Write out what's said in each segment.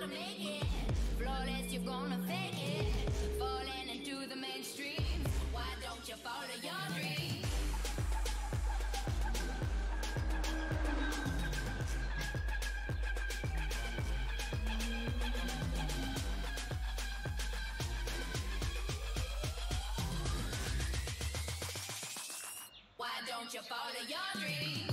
to make it flawless, you're gonna fake it. Falling into the mainstream. Why don't you follow your dreams? Why don't you follow your dreams?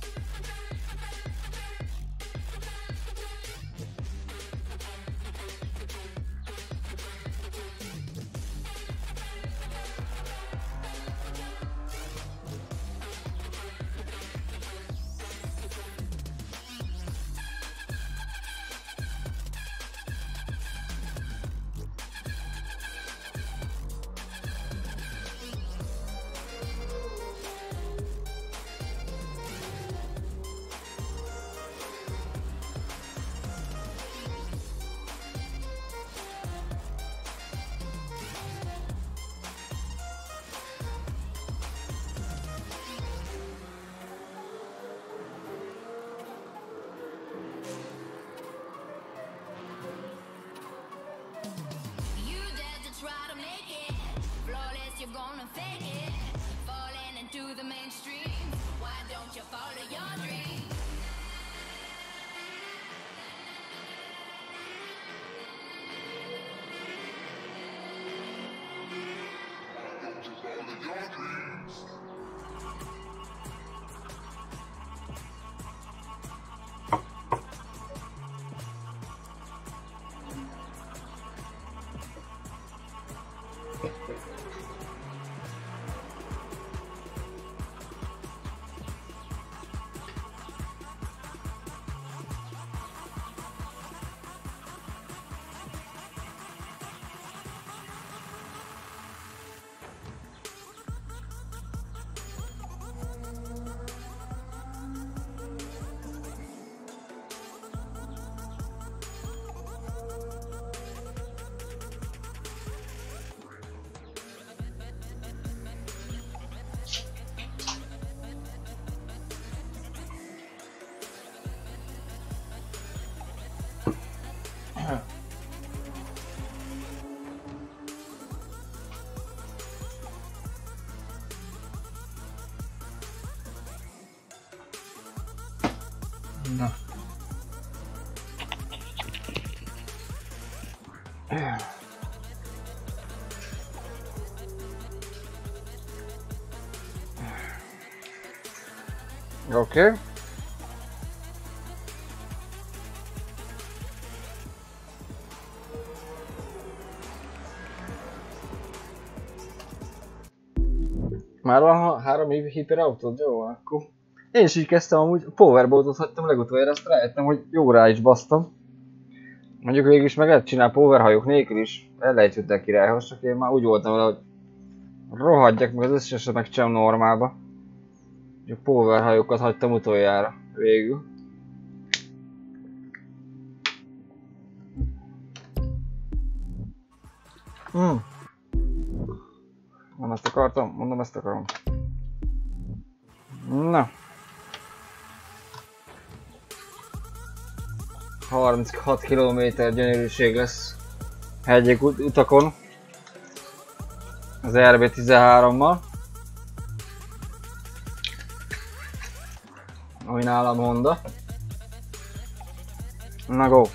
You're gonna fake it, falling into the mainstream. Why don't you follow your dreams? Why don't you follow your dreams? Na. Oké. Már van 3 hiperautód? Jó, akkor... Én is így kezdtem, amúgy powerboatot hagytam legutoljára, azt rájöttem, hogy jó rá is basztam. Mondjuk végül is meg lehet csinálni powerhajók nélkül is. Elejtődtek királyhoz, csak én már úgy voltam vele, hogy rohadjak meg az összeset megcsinálom normálba. Csak powerhajókat hagytam utoljára, végül. Nem ezt akartam, mondom ezt akarom. Na. 36 km gyönyörűség lesz hegyi utakon az RB13-mal, ami nálam Honda. Na go!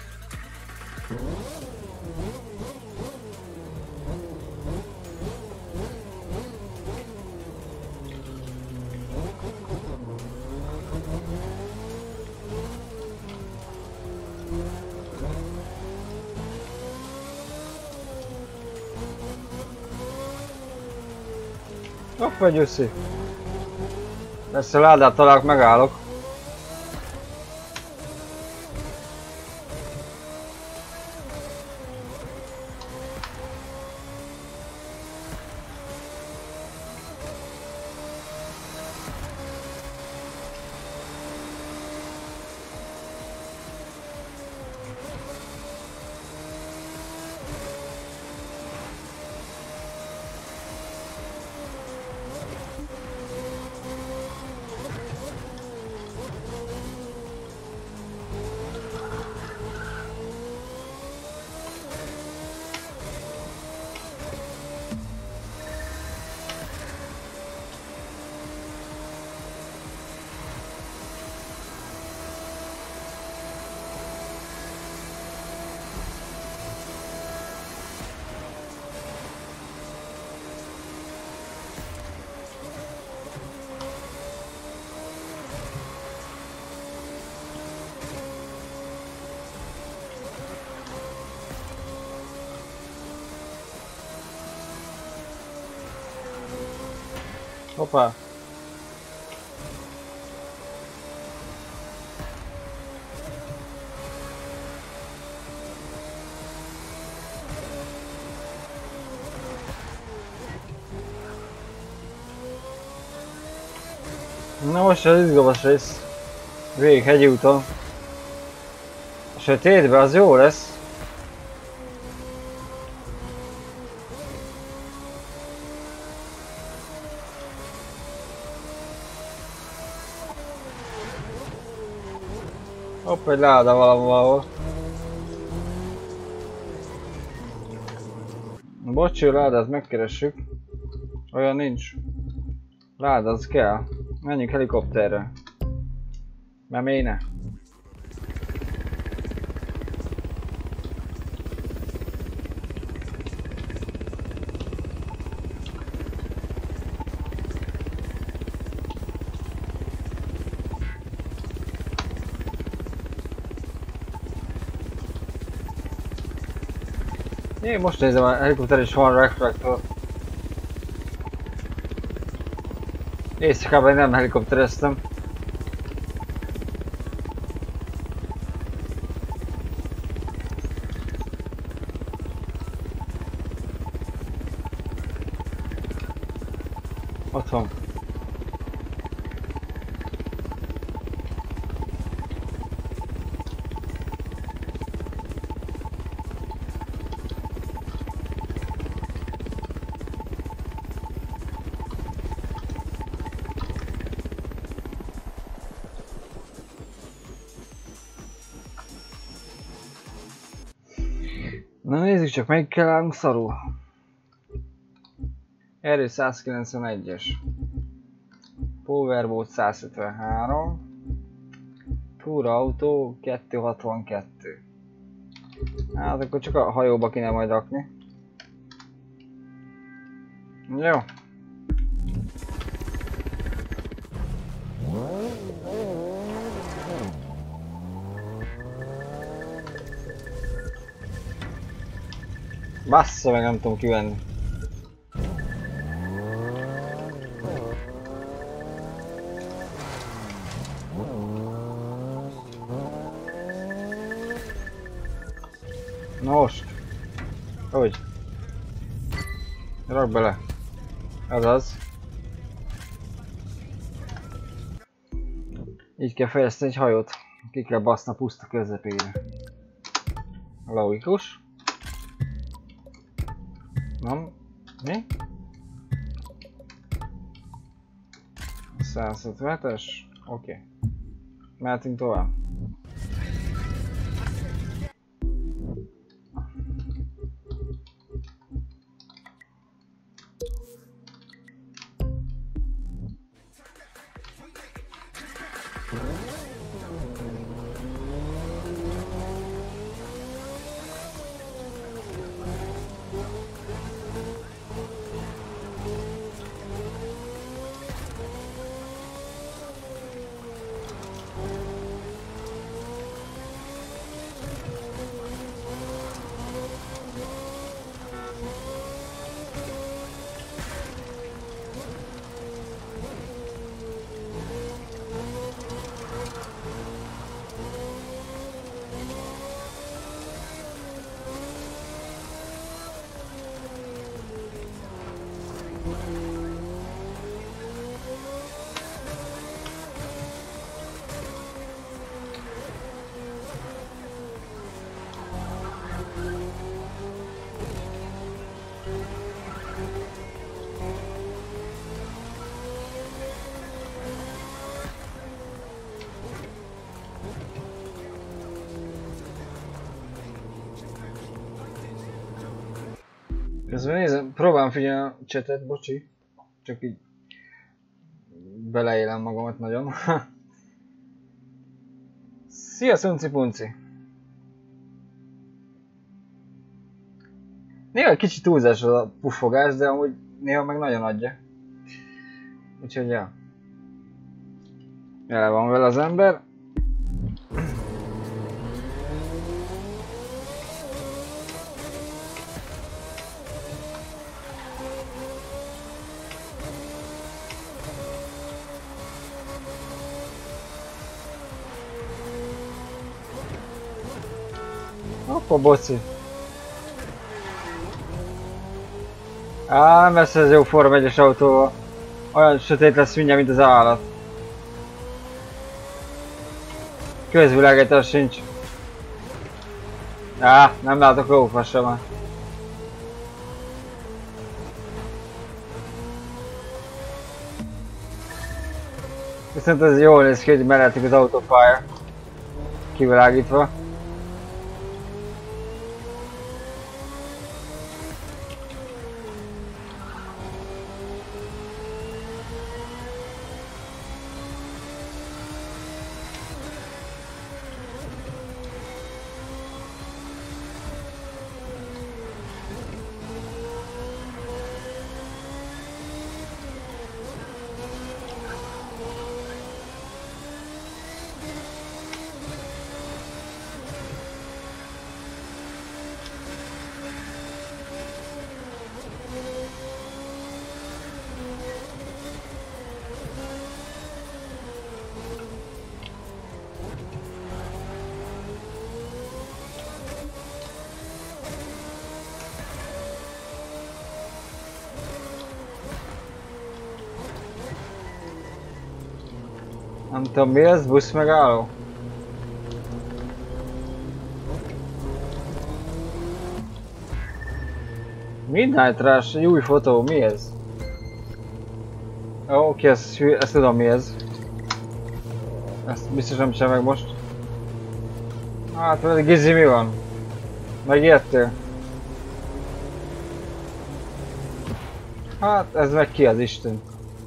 Hoppá, győszi! Persze ládát találok, megállok. Hoppá. Na most az izgalmas rész. Végig hegyi úton. A sötétbe az jó lesz. Hopp, egy láda valahol. Bocsi, láda, ezt megkeressük. Olyan nincs. Láda, az kell. Menjünk helikopterre. Mert miért ne? Én most nézem, a helikopter is van reflektor. Éjszakában nem helikoptereztem. Ott van. Na nézzük csak, melyik kell állnunk szarul. Erő 191-es. Powerboat 153. Túra autó 262. Hát akkor csak a hajóba kéne majd rakni. Jó. Bassza meg, nem tudom kivenni. Na most. Hogy? Rak bele. Azaz. Így kell fejleszteni egy hajót. Ki kell baszni a puszta közepére. Logikus. Nem? Mi? 157-es? Oké. Mehetünk tovább. Közben nézem, próbálom figyelni a chatet, bocsi. Csak így beleélem magamat nagyon. Szia Szunci Punci! Néha egy kicsit túlzás az a puffogás, de amúgy néha meg nagyon adja. Úgyhogy ja. El van vele az ember. Hoppa, boci. Á, messze ez jó Forma 1-es autóval. Olyan sötét lesz mindjárt, mint az állat. Közvilágítás sincs. Á, nem látok lófasra már. Viszont ez jól néz ki, hogy mellettük az autópálya. Kivilágítva. Nem tudom mi ez, busz megálló? Midnight Rush, egy új fotó, mi ez? Ó, oké, ezt tudom mi ez. Ezt biztos nem sem meg most. Hát pedig Gizi mi van? Megértél? Hát ez meg ki az Isten?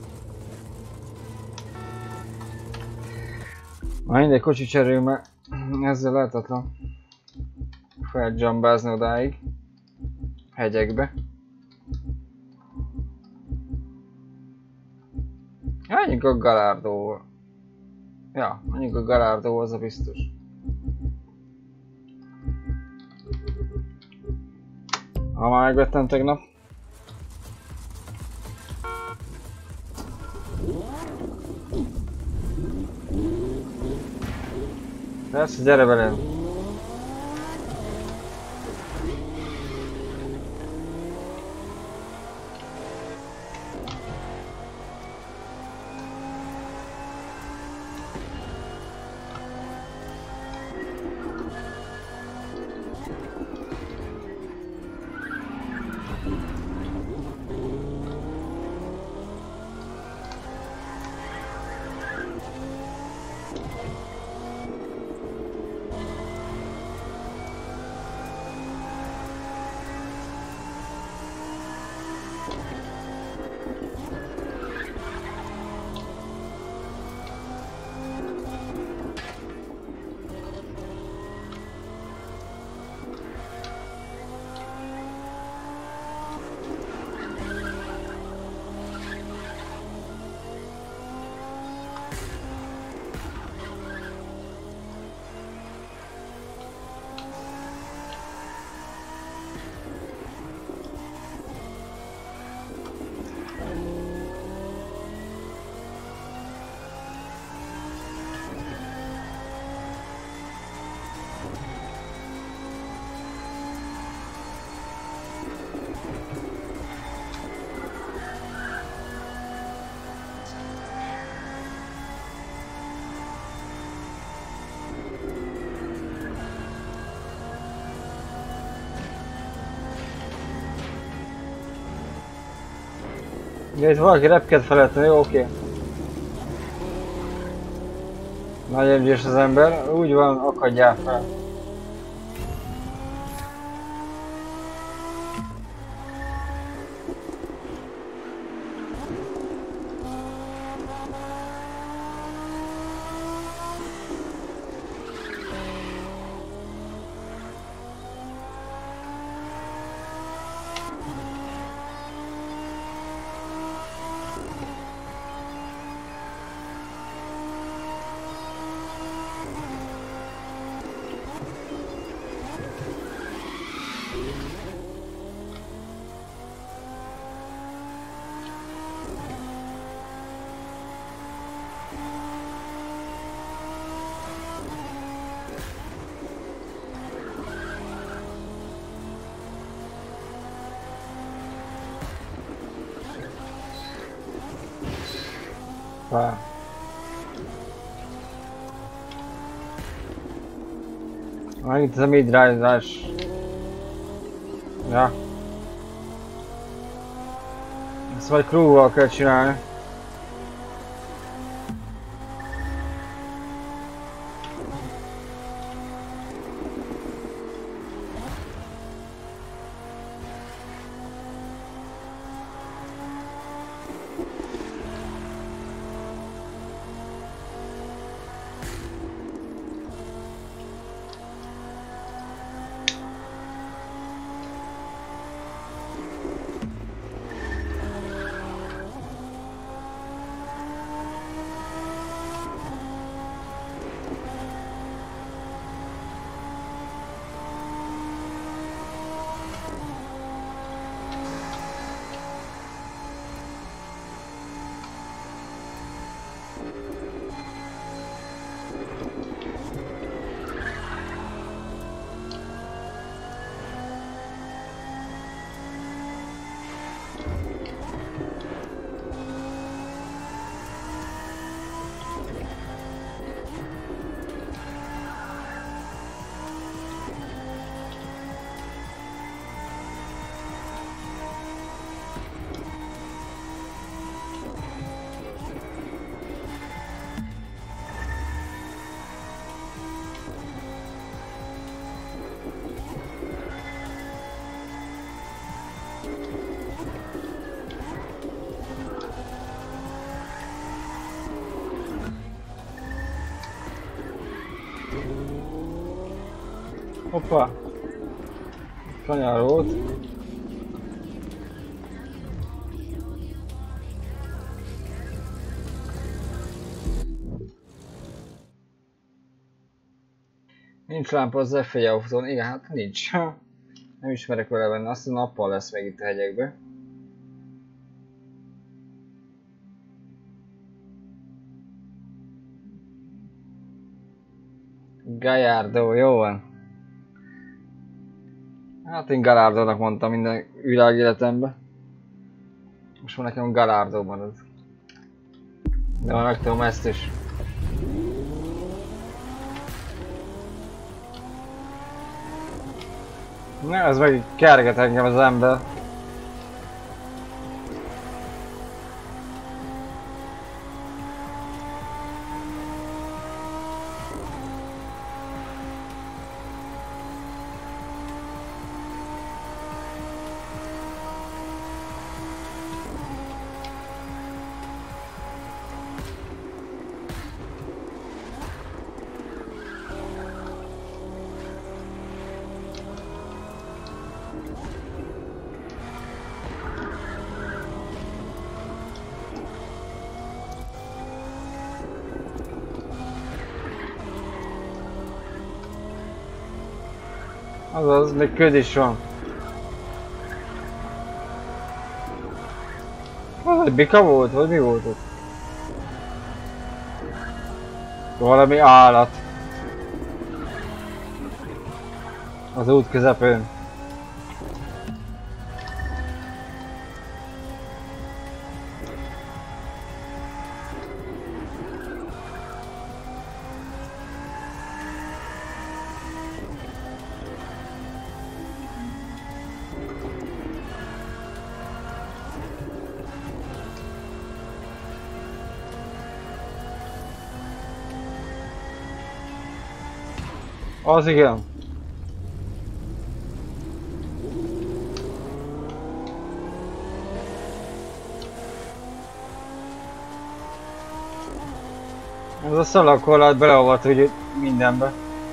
Na mindegy, kocsi cserélő, mert ezzel lehetetlen feljambázni odáig. Hegyekbe. Menjünk a Gallardoval. Ja, menjünk a Gallardoval, az a biztos. Ha már megvettem tegnap. Persze, gyere velem! Ja, itt valaki repked felettem, jó, oké. Nagy emgyős az ember, úgy van, akadjál fel. Hoppá. Megint ez a midrázás. Ja. Ezt vagy crew-val kell csinálni. Hoppa! Kanyarót. Nincs lámpa az F1 autón, igen, hát nincs. Nem ismerek vele benne, azt a nappal lesz meg itt a hegyekbe. Gallardo, jó van. Hát én Gallardo-nak mondtam minden világéletemben. Most már nekem Gallardo marad. De már megtudom ezt is. Na, ez meg kerget engem az ember. Azaz, még köd is van. Az egy bika volt, vagy mi volt ott? Valami állat. Az út közepén. Az igen. Ez a szalagkorlát beleolvat úgy mindenbe.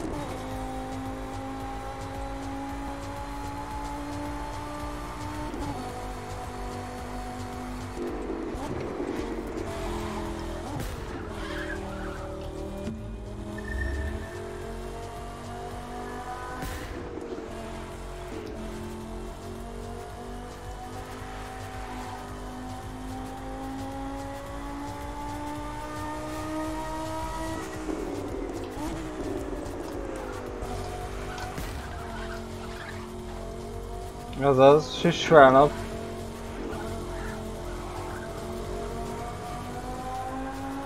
Azaz, süssválnap.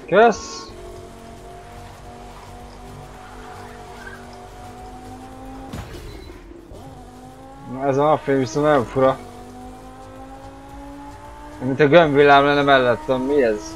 Kösz! Ez a napfény viszont nagyon fura. Mint a gömbvillám lenne mellettem, mi ez?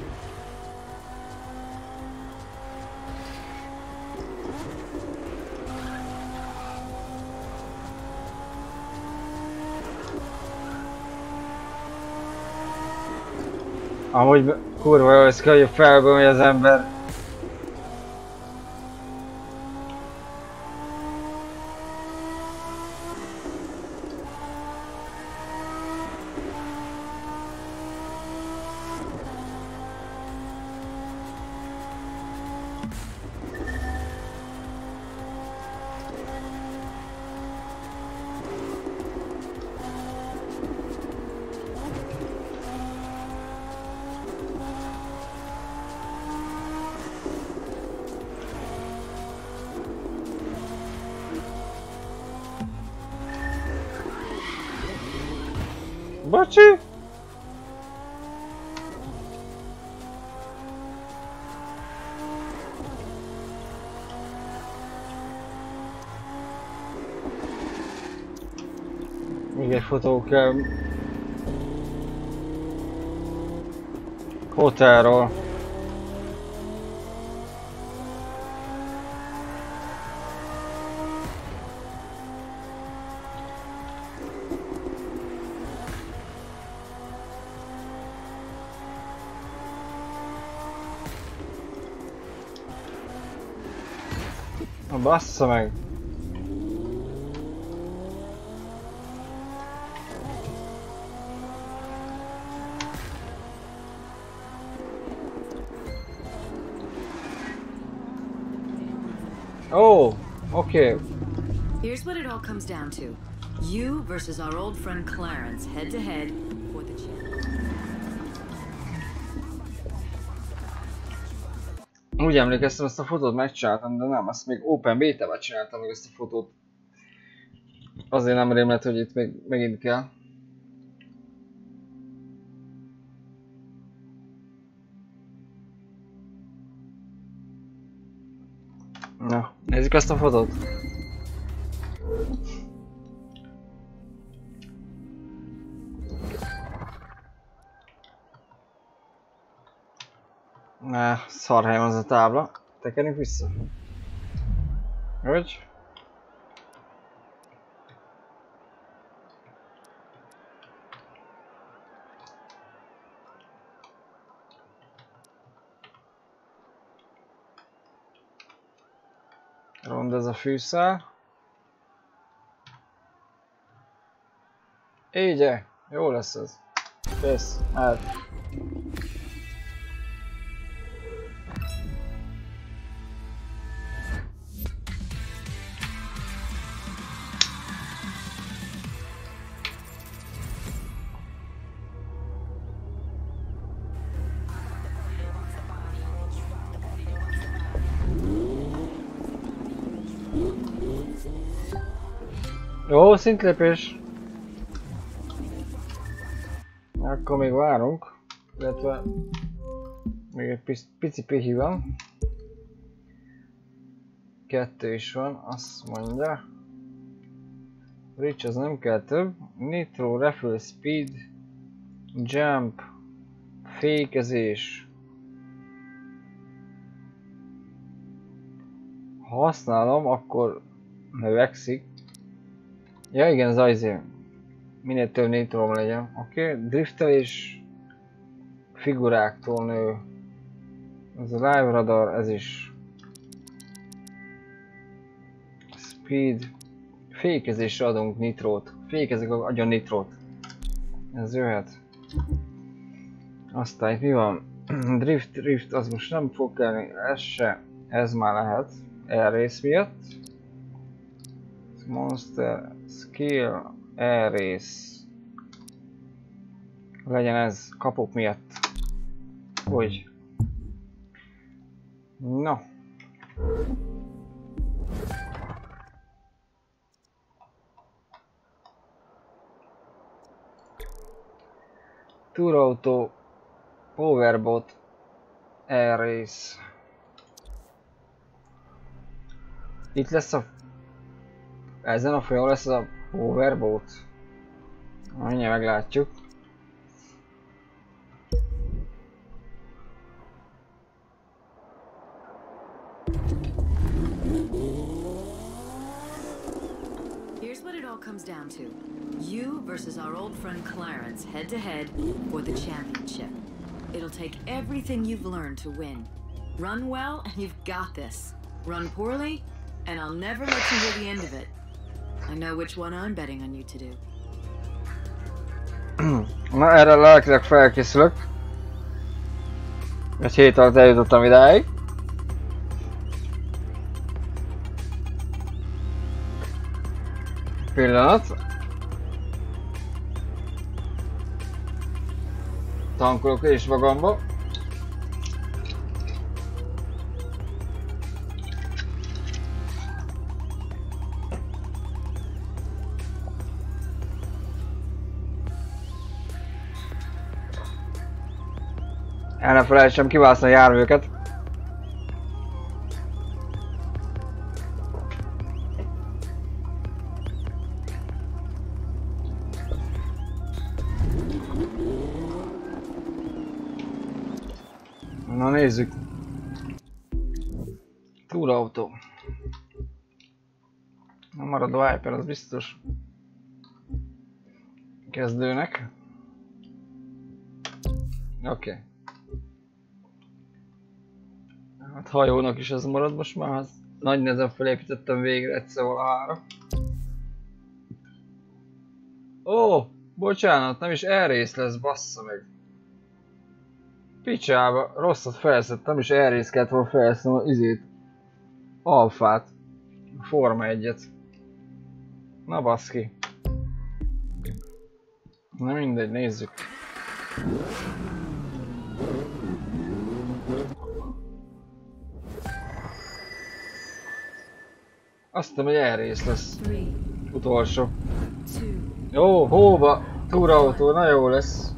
Amúgy kurva jó, ez hogy felből megy az ember. Bocsi! Még egy fotó kell. Hotelról. Bassza meg! Oh, okay. Here's what it all comes down to. You versus our old friend Clarence, head to head, for the chance. Úgy emlékeztem, ezt a fotót megcsináltam, de nem, azt még Open Beta-vel csináltam meg ezt a fotót. Azért nem rémlett, hogy itt még megint kell. Na, nézzük ezt a fotót. Na, szarhelyen az a tábla. Tekerjünk vissza. Hogy? Rond ez a fűszál. Így, jó lesz ez. Kész, mehet. Jó, szintlépés. Akkor még várunk, illetve még egy pici pihi van. 2 is van, azt mondja. Reach az nem kell több. Nitro, refill, speed, jump, fékezés. Ha használom, akkor növekszik. Ja igen, az izé. Minél több nitrom legyen. Oké, driftelés figuráktól nő. Ez a live radar, ez is. Speed. Fékezésre adunk nitrót. Fékezik agyon nitrót. Ez jöhet. Aztán itt mi van? Drift, az most nem fog kelleni. Ez se. Ez már lehet. Air-race miatt. Monster skill, air-race. Legyen ez kapok miatt. Hogy? No. Tour Auto, Powerboat, Air Race. Itt lesz a... Ezen a folyón lesz a Powerboat. Mindjárt meglátjuk. Here's what it all comes down to. You versus our old friend Clarence, head to head, for the championship. It'll take everything you've learned to win. Run well, and you've got this. Run poorly, and I'll never let you hear the end of it. I know which one I'm betting on you to do. Na, erre lelkileg felkészülök. Egy hét alatt eljutottam idáig. Pillanat. Tankolok is magamba. El ne felejtsem kiválasztani a járműket. Na nézzük. Túrautó. A maradó Hyper az biztos. Kezdőnek. Oké. Okay. Hát hajónak is ez marad most már, az nagy nehezen felépítettem végre egyszer valahára. Ó, bocsánat, nem is Air-Race lesz, bassza meg. Picsába, rosszat felszedtem, és Air-Race kellett volna felszednem az izét. Alfát. Forma 1-et. Na baszki. Na mindegy, nézzük. Azt hiszem, hogy Air-Race lesz. Utolsó. Jó, hóba, túrautó, na jó lesz.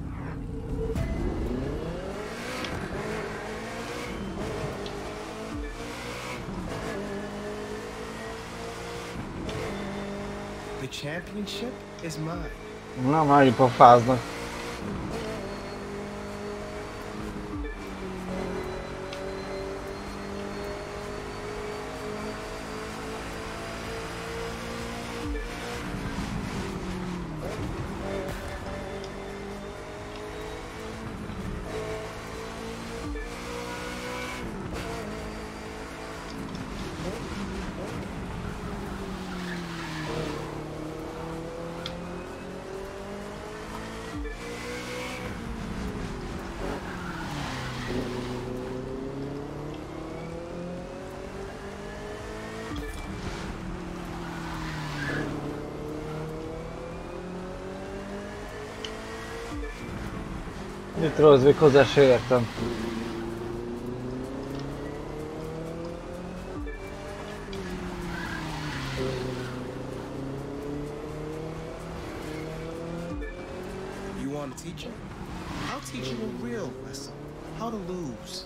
The championship is mine. Na, már pofáznak. Mit Rosvik, hozzá se értem. You want to teach him? I'll teach you a real lesson. How to lose.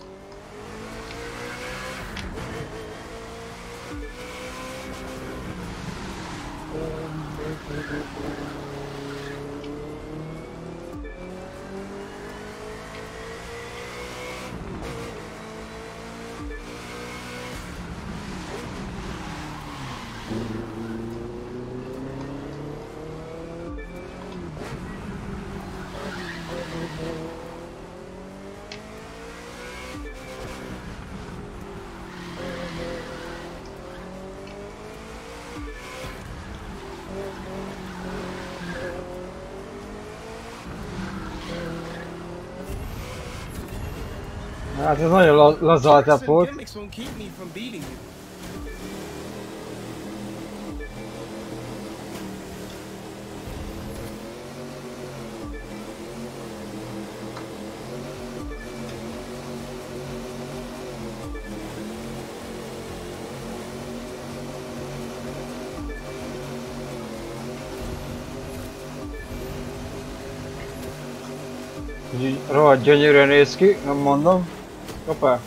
Hát ez nagyon laza a tempót. Rohadt gyönyörűen néz ki, nem mondom. Hoppá.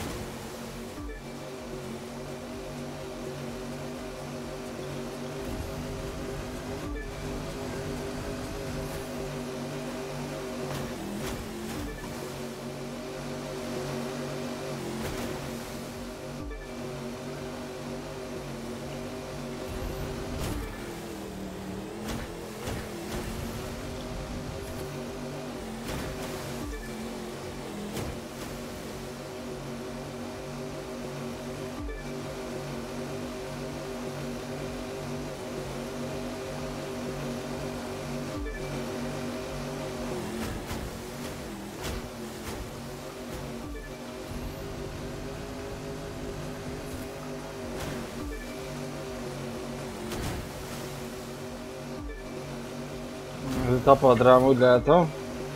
Tapad rám, úgy látom.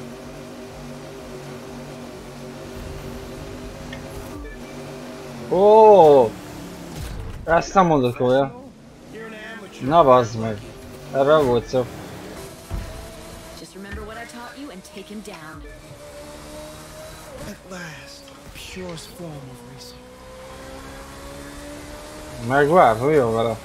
Ó! Ezt nem mondott olyan. Na bazd meg. Erre volt szó. Just remember what I taught you and take him down. At last, purest form of racing. Megvár, mi jó vele?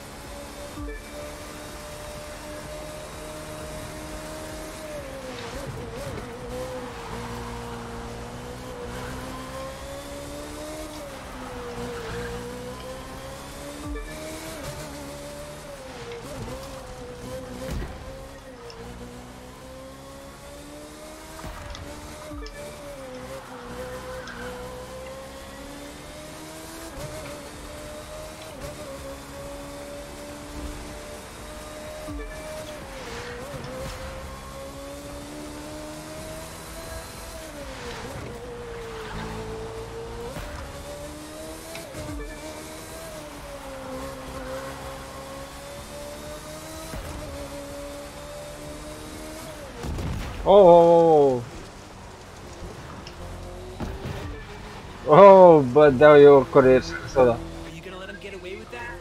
Oh, de jó, akkor érsz oda. Are you gonna let him get away with that?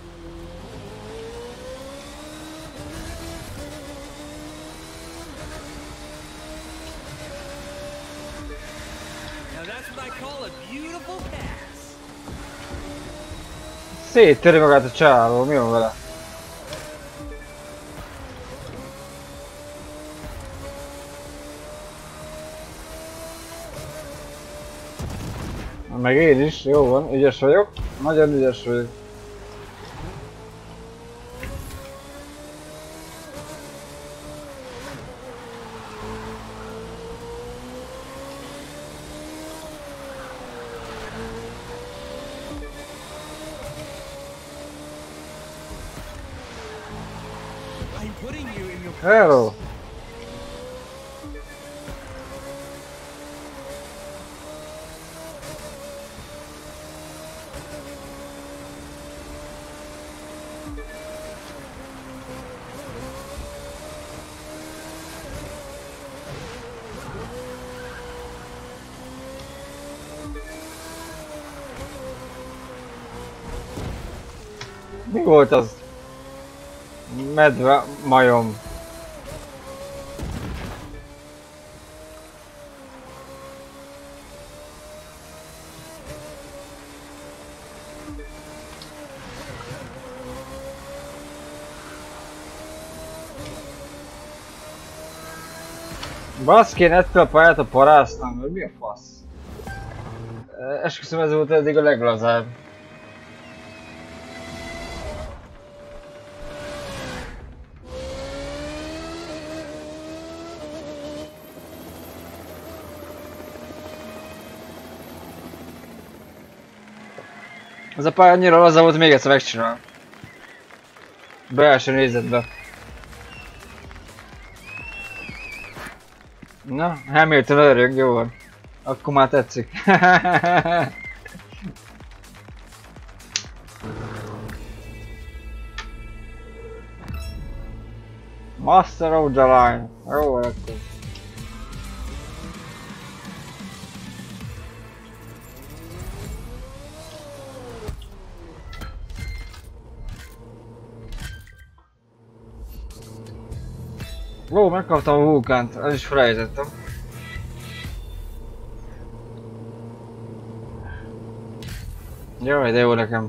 Now that's what I call a beautiful pass. Széttöri magát a csávó, mi van vele? Meg én is, jó van, ügyes vagyok, nagyon ügyes vagyok. I'm putting you in your Hello! Mi volt az? Medve majom. Baszki, én ettől a pályát a paráztam, mert mi a fasz? Esküszöm, ez volt eddig a leglazább. Ez a pálya annyira laza volt, még egyszer megcsinálom. Belső nézetbe. Na, Hamilton örök, jó van. Akkor már tetszik. Master of the Line. Jó van akkor. Ó, megkaptam a vulkánt, el is felejtettem. Jaj, de jó nekem.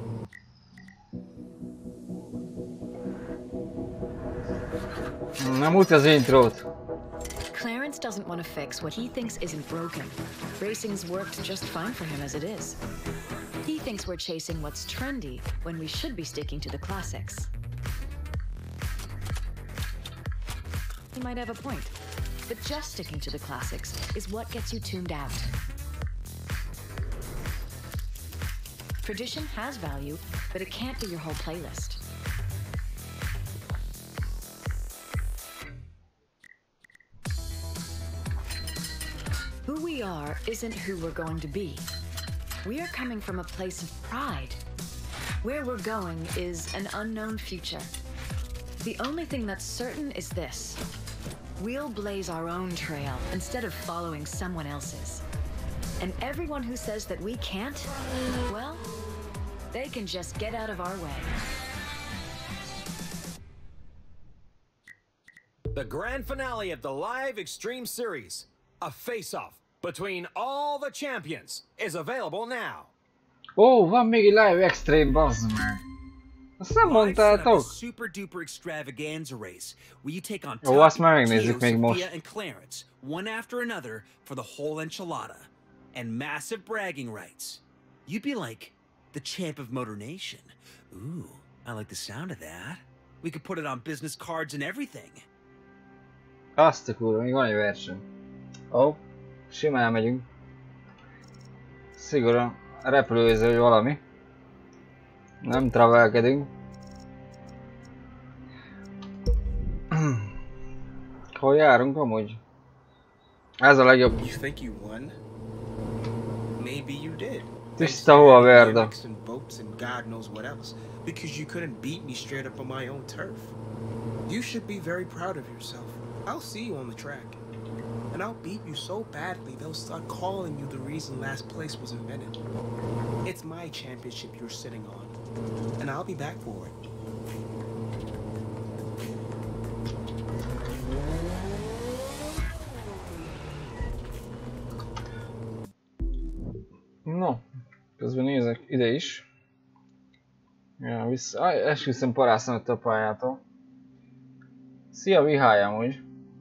Na mutasd az intrót. Clarence doesn't want to fix what he thinks isn't broken. Racing's worked just fine for him as it is. He thinks we're chasing what's trendy when we should be sticking to the classics. He might have a point, but just sticking to the classics is what gets you tuned out. Tradition has value, but it can't be your whole playlist. Who we are isn't who we're going to be. We are coming from a place of pride. Where we're going is an unknown future. The only thing that's certain is this. We'll blaze our own trail instead of following someone else's. And everyone who says that we can't, well, they can just get out of our way. The grand finale of the Live Extreme Series, a face-off between all the champions, is available now. Ó, van még egy Live Extreme, bazd meg. Azt nem mondtátok? Super duper extravaganza race where you take on Ó, azt már megnézzük még most. Sophia and Clarence, one after another for the whole enchilada, and massive bragging rights. You'd be like the champ of Motor Nation. Ooh, I like the sound of that. We could put it on business cards and everything. Azt a kurva, még van egy verseny. Ó, simán megyünk. Szigorúan repülőző vagy valami. Nem travelkedünk. Hol járunk amúgy? Ez a legjobb. You think you won? Maybe you did. Tiszta hó a verda. Boats and God knows what else, because you couldn't beat me straight up on my own turf. You should be very proud of yourself. I'll see you on the track. And I'll beat you so badly they'll start calling you the reason last place was invented. It's my championship you're sitting on, and I'll be back for it. No, közben nézek ide is. Ja, vissza. Esküszöm parászom a pályától. Szia Vihály amúgy.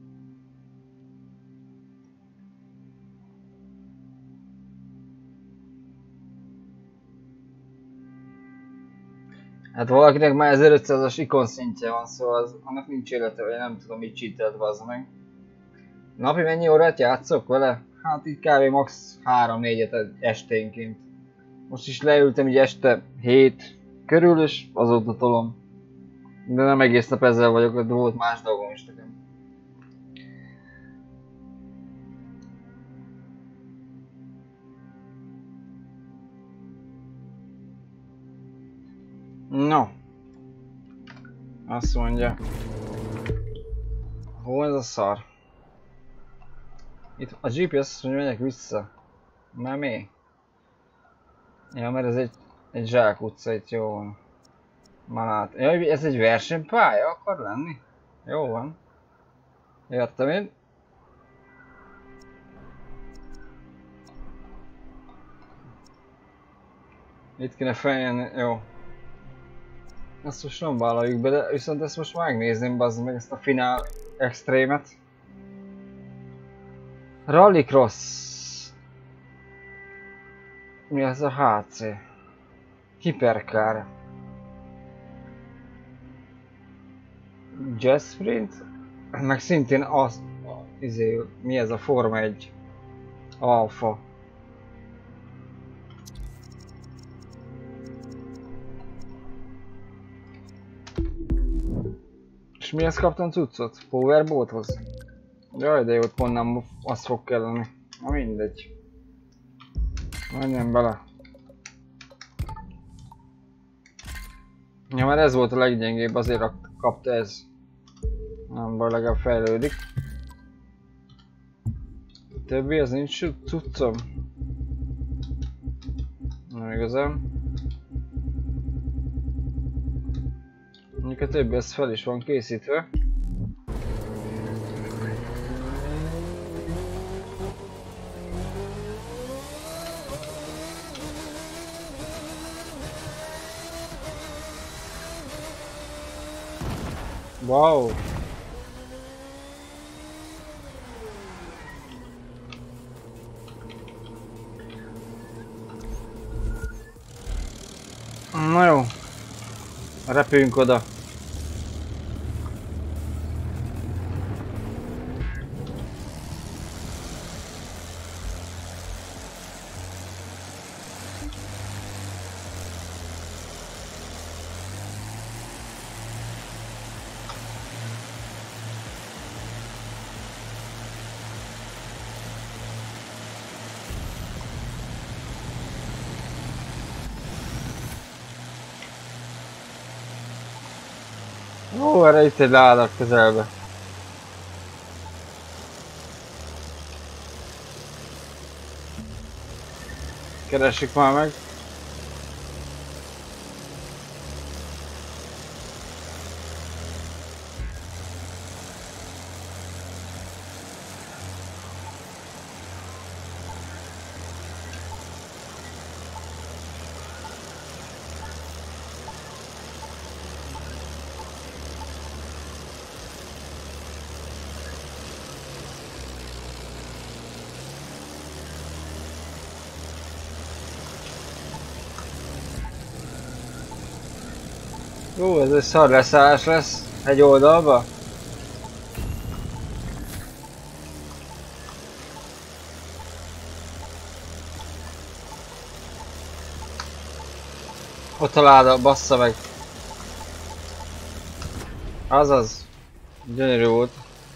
Hát valakinek már 1500-as ikon szintje van, szóval az, annak nincs élete, vagy nem tudom mit cheatelt, bazd meg. Napi mennyi órát játszok vele? Hát így kb. Max 3-4-et esténként. Most is leültem így este 7 körül, és azóta tolom. De nem egész nap ezzel vagyok, de volt más dolgom is nekem. No. Azt mondja. Hol ez a szar? Itt a GPS azt mondja, megyek vissza. Már mi? Ja, mert ez egy zsákutca, itt jó van. Már lát. Ja, ez egy versenypálya akar lenni? Jó van. Értem én. Itt kéne feljönni, jó. Ezt most nem vállaljuk be, de viszont ezt most megnézném, bazd meg ezt a Final Extreme-et. Rallycross. Mi ez a HC? Hypercar. Jazz Sprint? Meg szintén az... mi ez a Forma 1? Alfa. És mihez kaptam cuccot? Powerboathoz? Jaj, de jó, pont nem azt fog kelleni. Na mindegy. Menjen bele. Ja, mert ez volt a leggyengébb, azért kapta ez. Nem baj, legalább fejlődik. A többi, az nincs cuccom. Nem igazán. Mondjuk a többi, ez fel is van készítve. Wow. Na jó. Repüljünk oda. Ó, erre itt egy láda közelbe. Keressük már meg. Ó, ez egy szar leszállás lesz egy oldalba. Ott a láda, bassza meg. Azaz. Gyönyörű volt.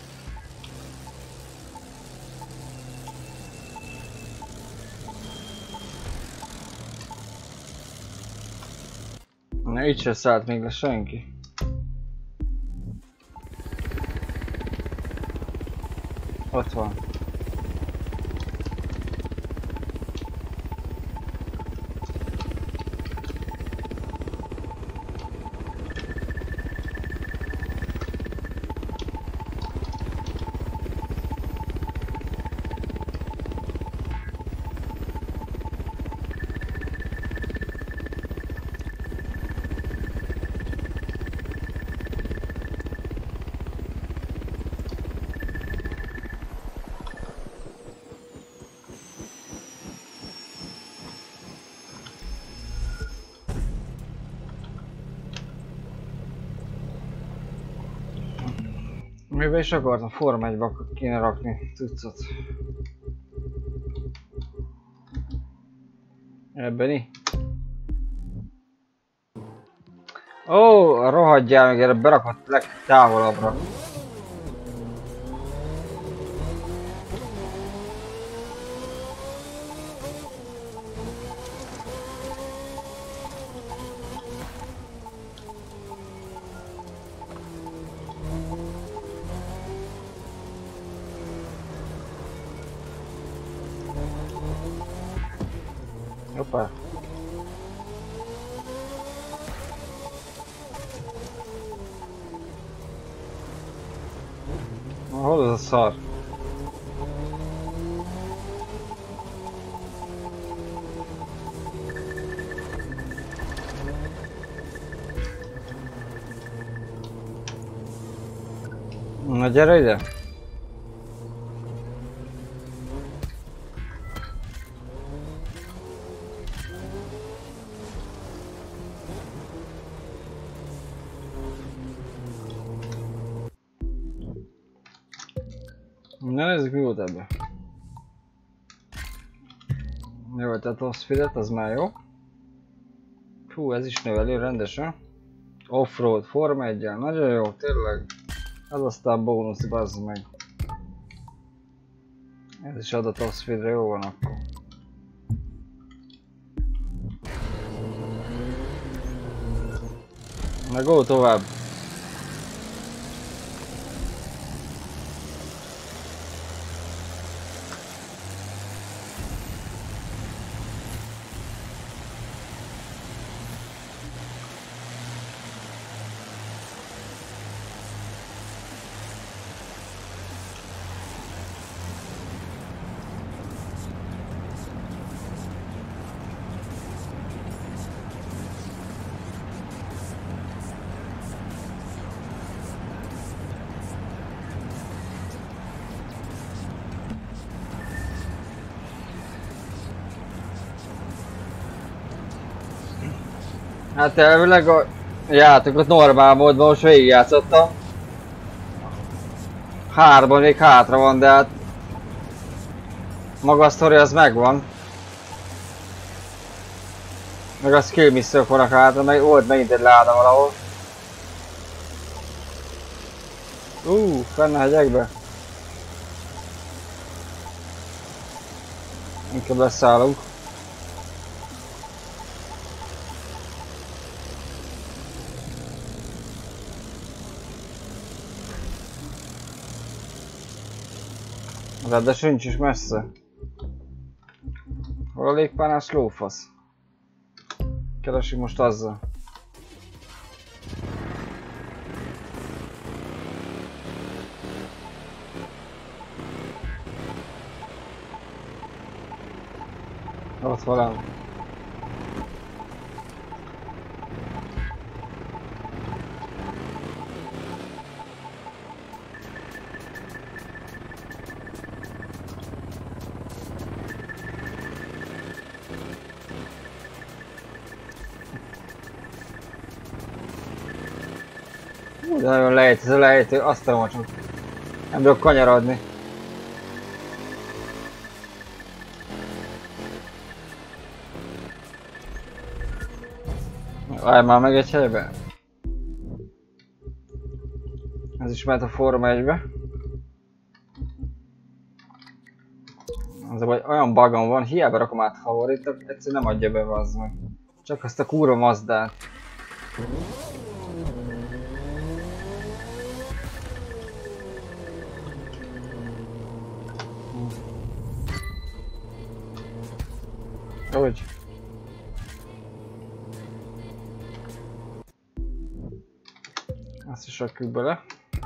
Na, itt se szállt még le senki. Ott van. Mivel is akartam, Forma 1-be kéne rakni cuccot. Ebbeni? Ó, rohadjál meg, erre berakott legtávolabbra. Hoppá. Hol az a szar? Na gyere ide! Na nézzük mi volt ebben. Jó, tehát a speedet az már jó. Fú, ez is növeli rendesen. Offroad Forma 1-jel, nagyon jó, tényleg. Ez aztán bónusz, bazd meg. Ez is ad a top speedre, jó van akkor. Na go tovább. Hát elvileg a játékot normál módban most végigjátszottam. 3-ban még hátra van, de hát maga a sztori az megvan. Meg a skill misszők vannak hátra, meg volt megint egy láda valahol. Fenn a hegyekbe. Inkább leszállunk. De sincs is messze. Hol a légpárnás lófasz? Keresünk most azzal. Ott valami. De nagyon lejt, ez a lejtő, azt a mocsok. Nem tudok kanyarodni. Várj már meg egy helyben. Ez is mehet a Forma 1-be. Az vagy olyan bugom van, hiába rakom át favoritot, egyszerűen nem adja be, vazd meg. Csak azt a kurva Mazdát. Hogy? Azt is rakjuk bele.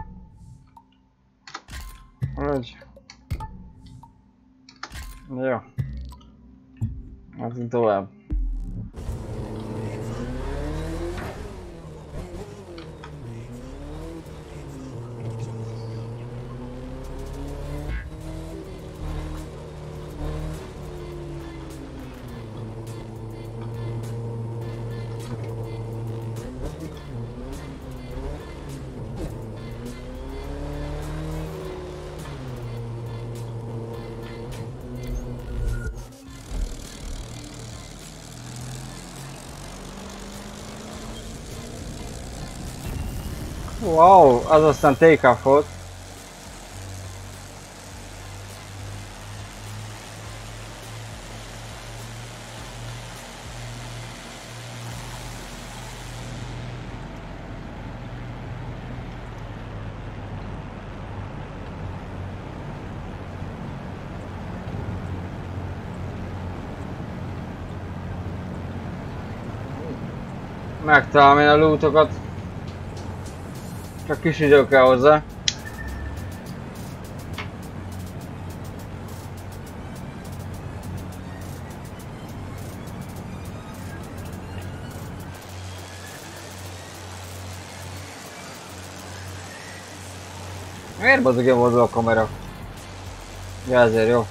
Hogy? Jó. Mehetünk tovább. Wow, az aztán take-off volt. Megtalálom én a lootokat. Csak kis idő kell hozzá. Miért bazog ilyen mozdul a kamera? Ja, ezért jó.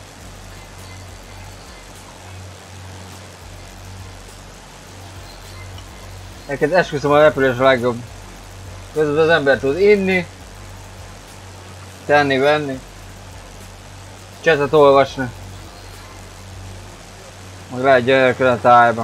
Neked esküszöm, a repülés a legjobb. Közben az ember tud inni, tenni, venni, csetet olvasni, meg lehet gyönyörködni a tájba.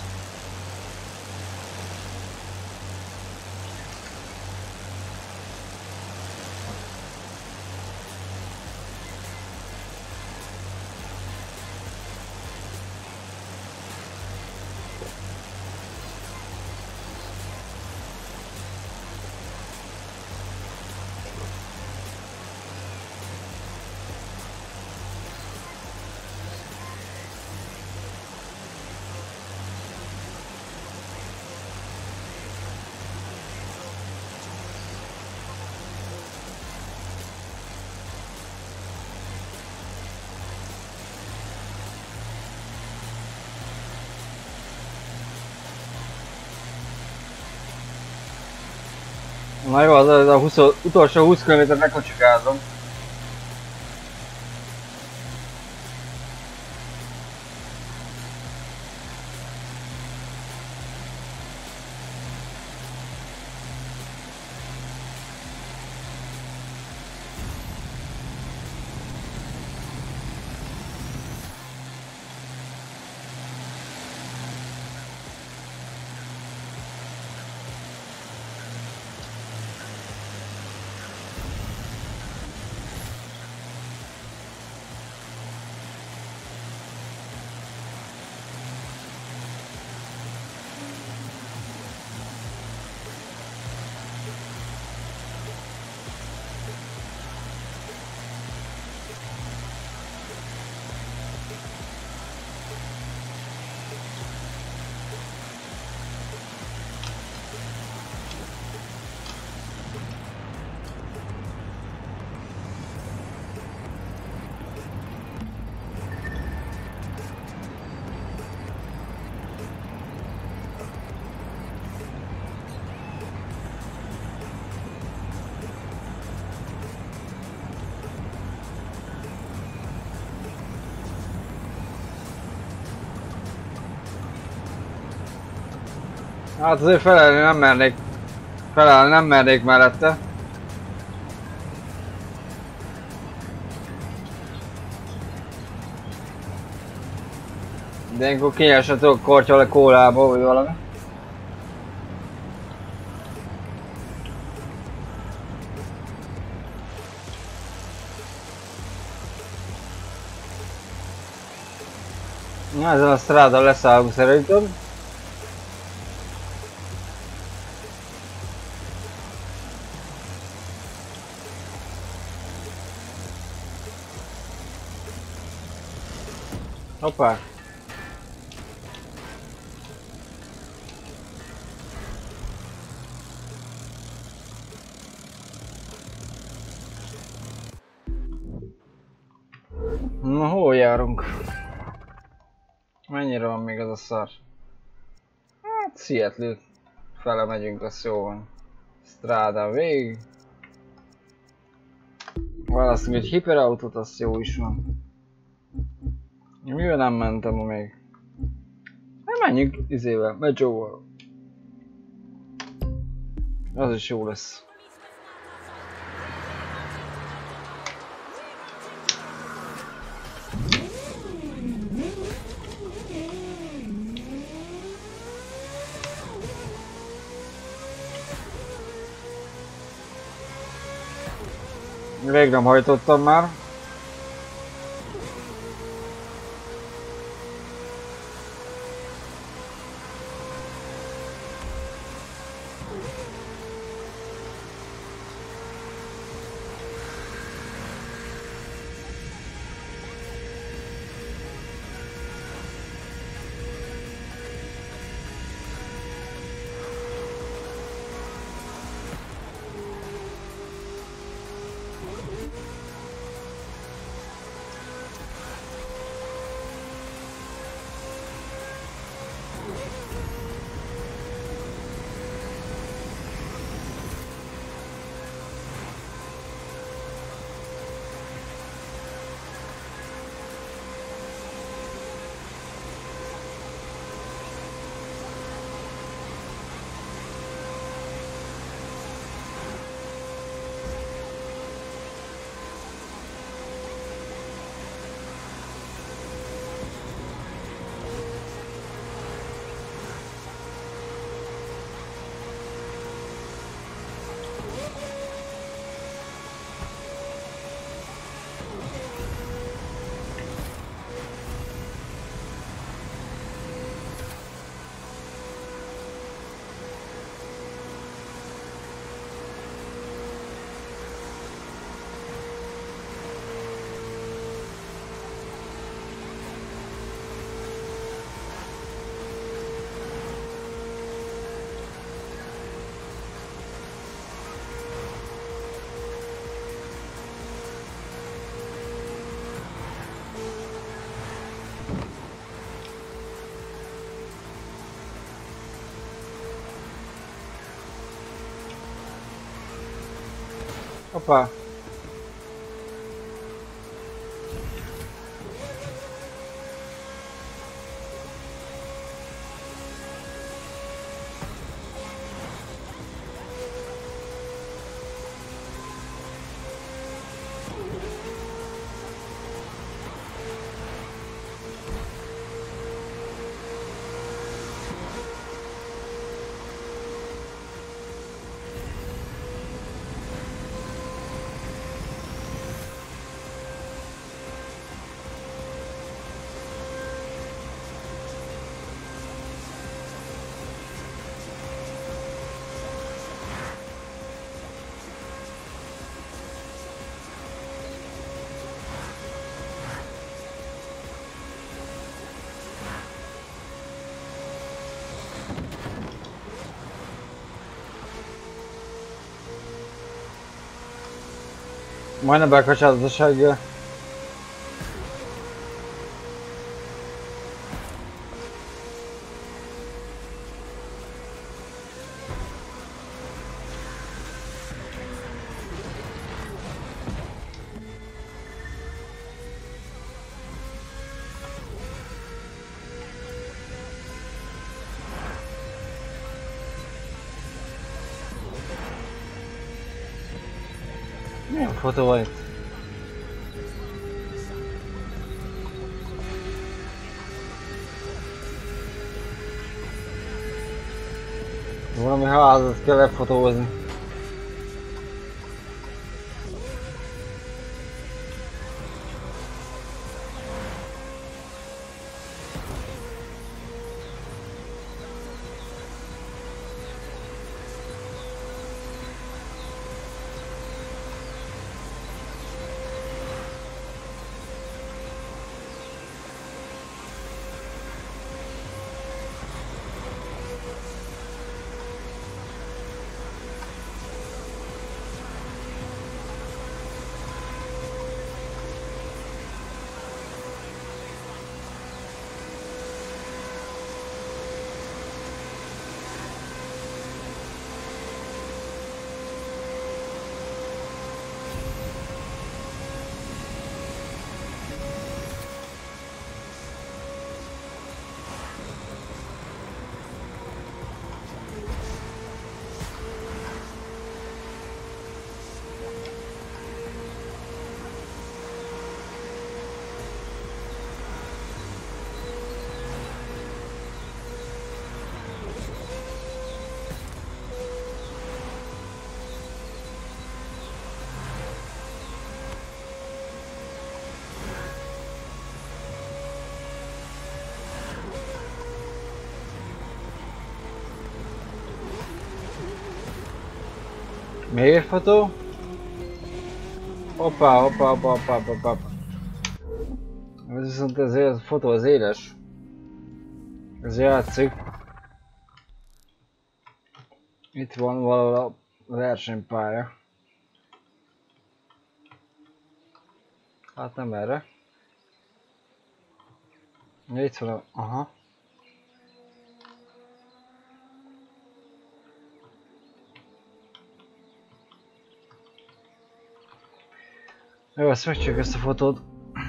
Na jó, az a utolsó 20 km-t megkocsikázom. Hát azért felelni nem mernék. Felelni nem mernék mellette. De ilyenkor kényesen tudok kortyolni kólába, vagy valami. Na, ezen a strádon leszállunk szerintem. Hoppá! Na, hol járunk? Mennyire van még az a szar? Hát Seattle fele megyünk, az jó van. Strádán végig. Választunk egy hiperautót, az jó is van. Mivel nem mentem ma még? Hát menjünk izével, Mejóval. Az is jó lesz. Rég nem hajtottam már. Hoppá! Majdnem bekacsált a seggel. Milyen fotó van itt? Valami házat kell lefotózni. Még egy fotó? Hoppá. Ez viszont ezért a fotó az éles. Ez játszik. Itt van valahol a versenypálya. Hát nem erre. Itt van a... aha. Jó, ezt megcsináljuk ezt a fotót.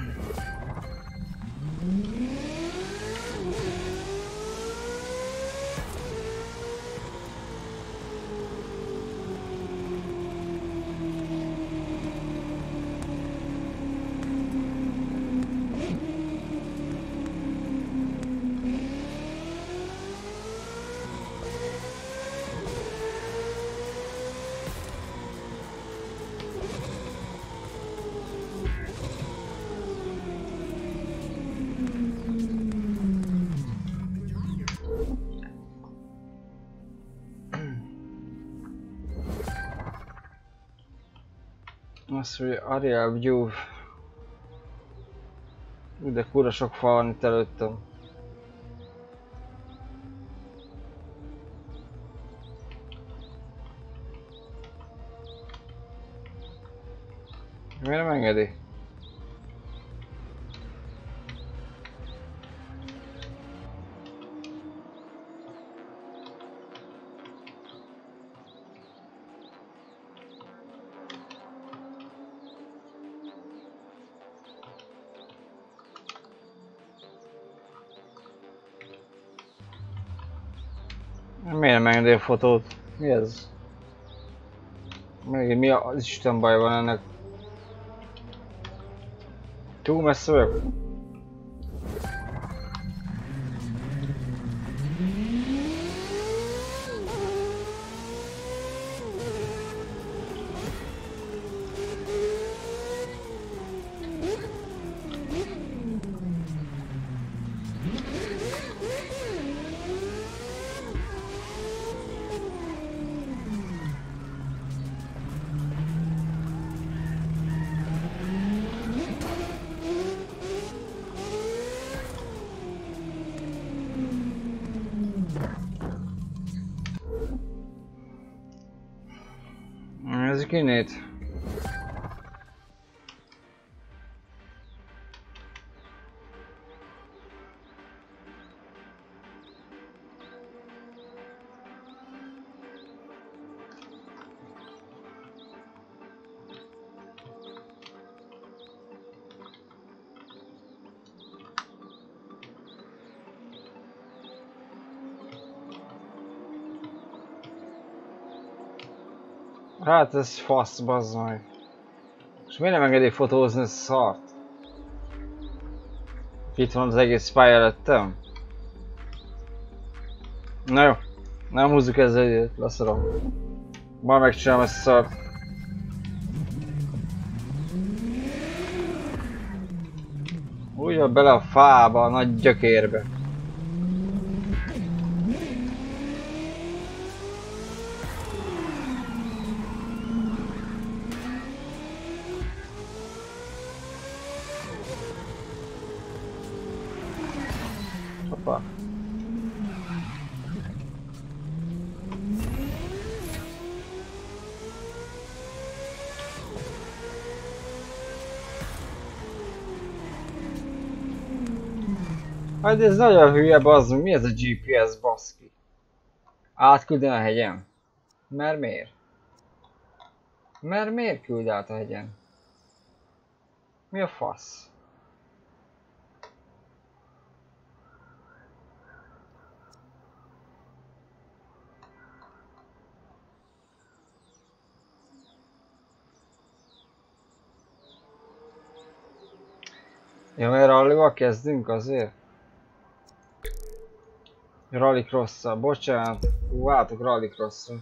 Azt mondja, Ariel View. De kurva sok fa van itt előttem. Miért nem engedi? Miért nem engedi a fotót? Mi ez? Mi az Isten baj van ennek? Túl messze vagyok? Ez kinét. Hát ez fasz, bazd meg. És miért nem engedi fotózni ezt a szart? Itt van az egész pálya előttem. Na jó, nem húzzuk ezzel időt, leszarom. Majd megcsinálom ezt a szart. Úgy van bele a fába, a nagy gyökérbe. Hoppá. Hát ez nagyon hülye, bazd, mi ez a GPS, baszki? Átküldeni a hegyen? Mert miért? Mert miért küld át a hegyen? Mi a fasz? Ja, mert rallival kezdünk azért? Rallycross-szal, bocsánat, váltok Rallycross-ra.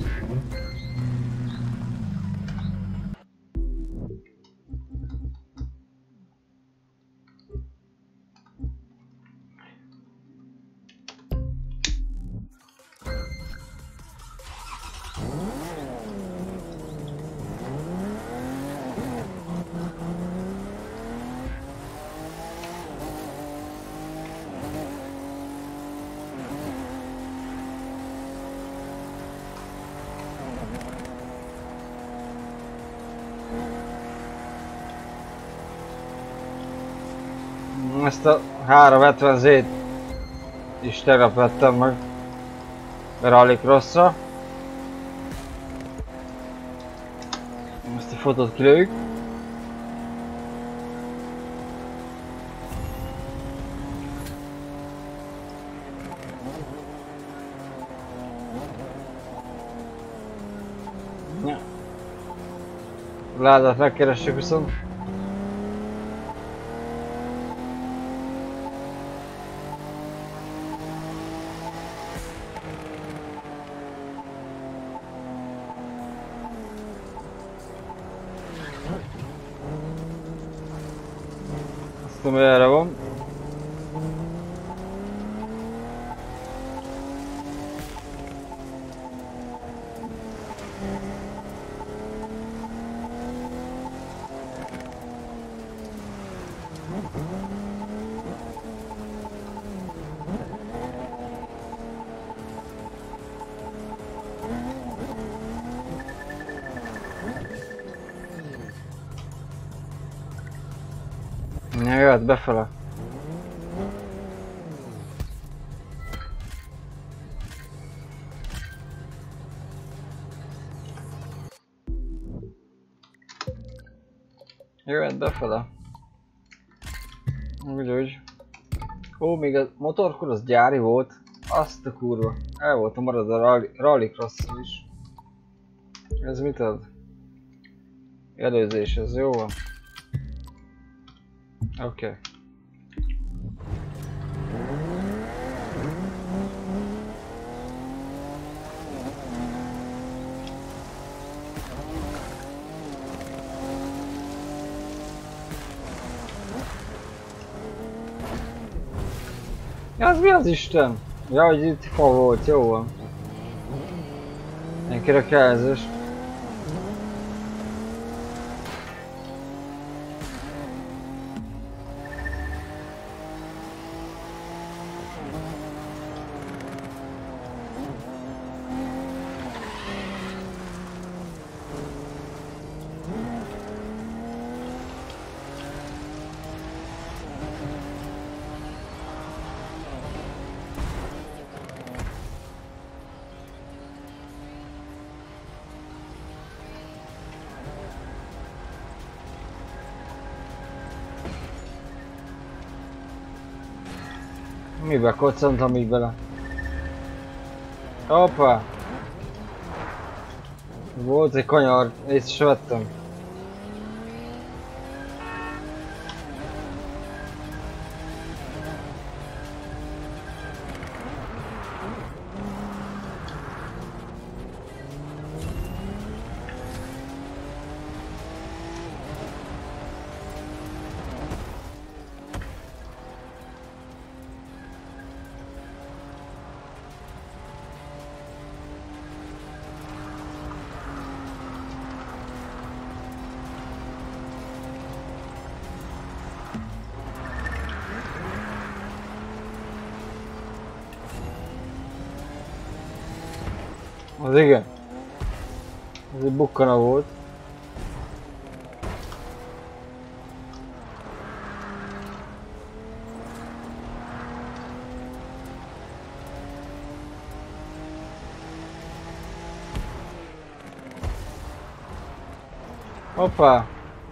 Ezt a 370Z-t is tegnap vettem meg Rallycross-ra. Ezt a fotót kilőjük. Ja. Ládát megkeressük viszont. Tudom, hogy erre van. Ja, jöhet befele. Jöhet befele. Úgy. Ó, még a motorkor az gyári volt. Azt a kurva. El voltam marad a Rallycross-szal is. Ez mit ad? Előzés, ez jó van. Oké. Az mi az Isten? Ja, hogy itt fa volt, jó van. Én kérek jelzést. Mibe koccantam így bele? Hoppá! Volt egy kanyar, észre se vettem. Az igen. Ez egy bukkana volt. Hoppá!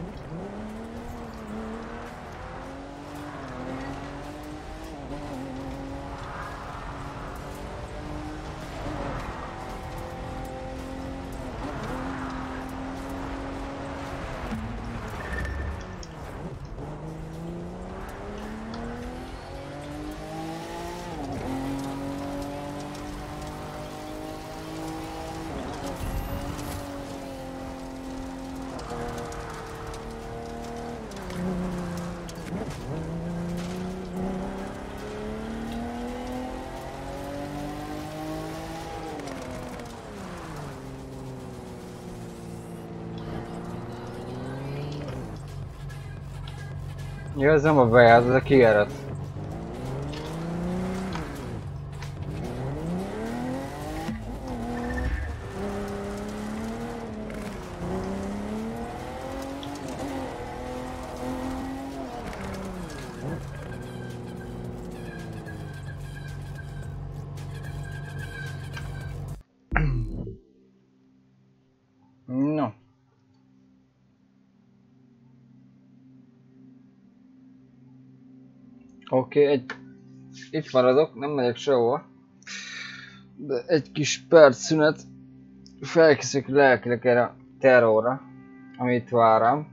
Ja, ez nem a bejárat, ez a kijárat. No. Oké, itt maradok, nem megyek sehova. De egy kis perc szünet. Felkészülök lelkileg erre a terrorra, amit várom.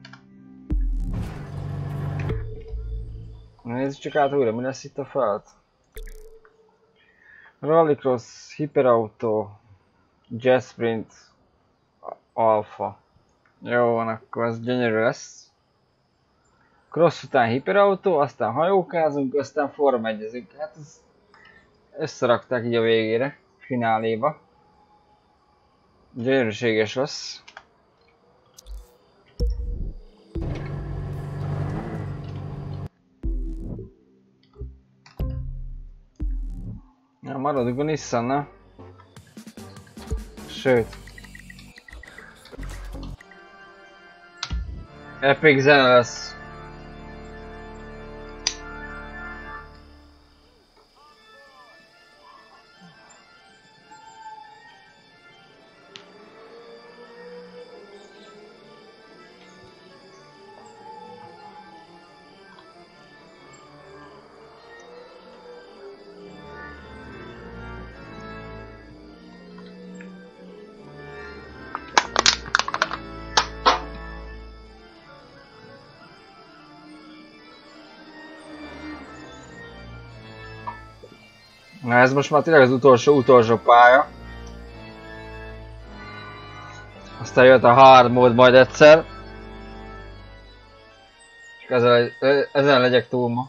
Nézzük csak át újra, mi lesz itt a felt. Rallycross, Hyperauto, Jet Sprint, Alpha. Jó van, akkor ez gyönyörű lesz. Cross után Hyperauto, aztán hajókázunk, aztán Forma 1-ezünk. Hát ezt összerakták így a végére, fináléba. Gyönyörűséges lesz. Ja, maradunk a Nissannal. Sőt. Epic zene lesz. Na ez most már tényleg az utolsó pálya. Aztán jött a hard mód majd egyszer. És ezen legyek túl ma.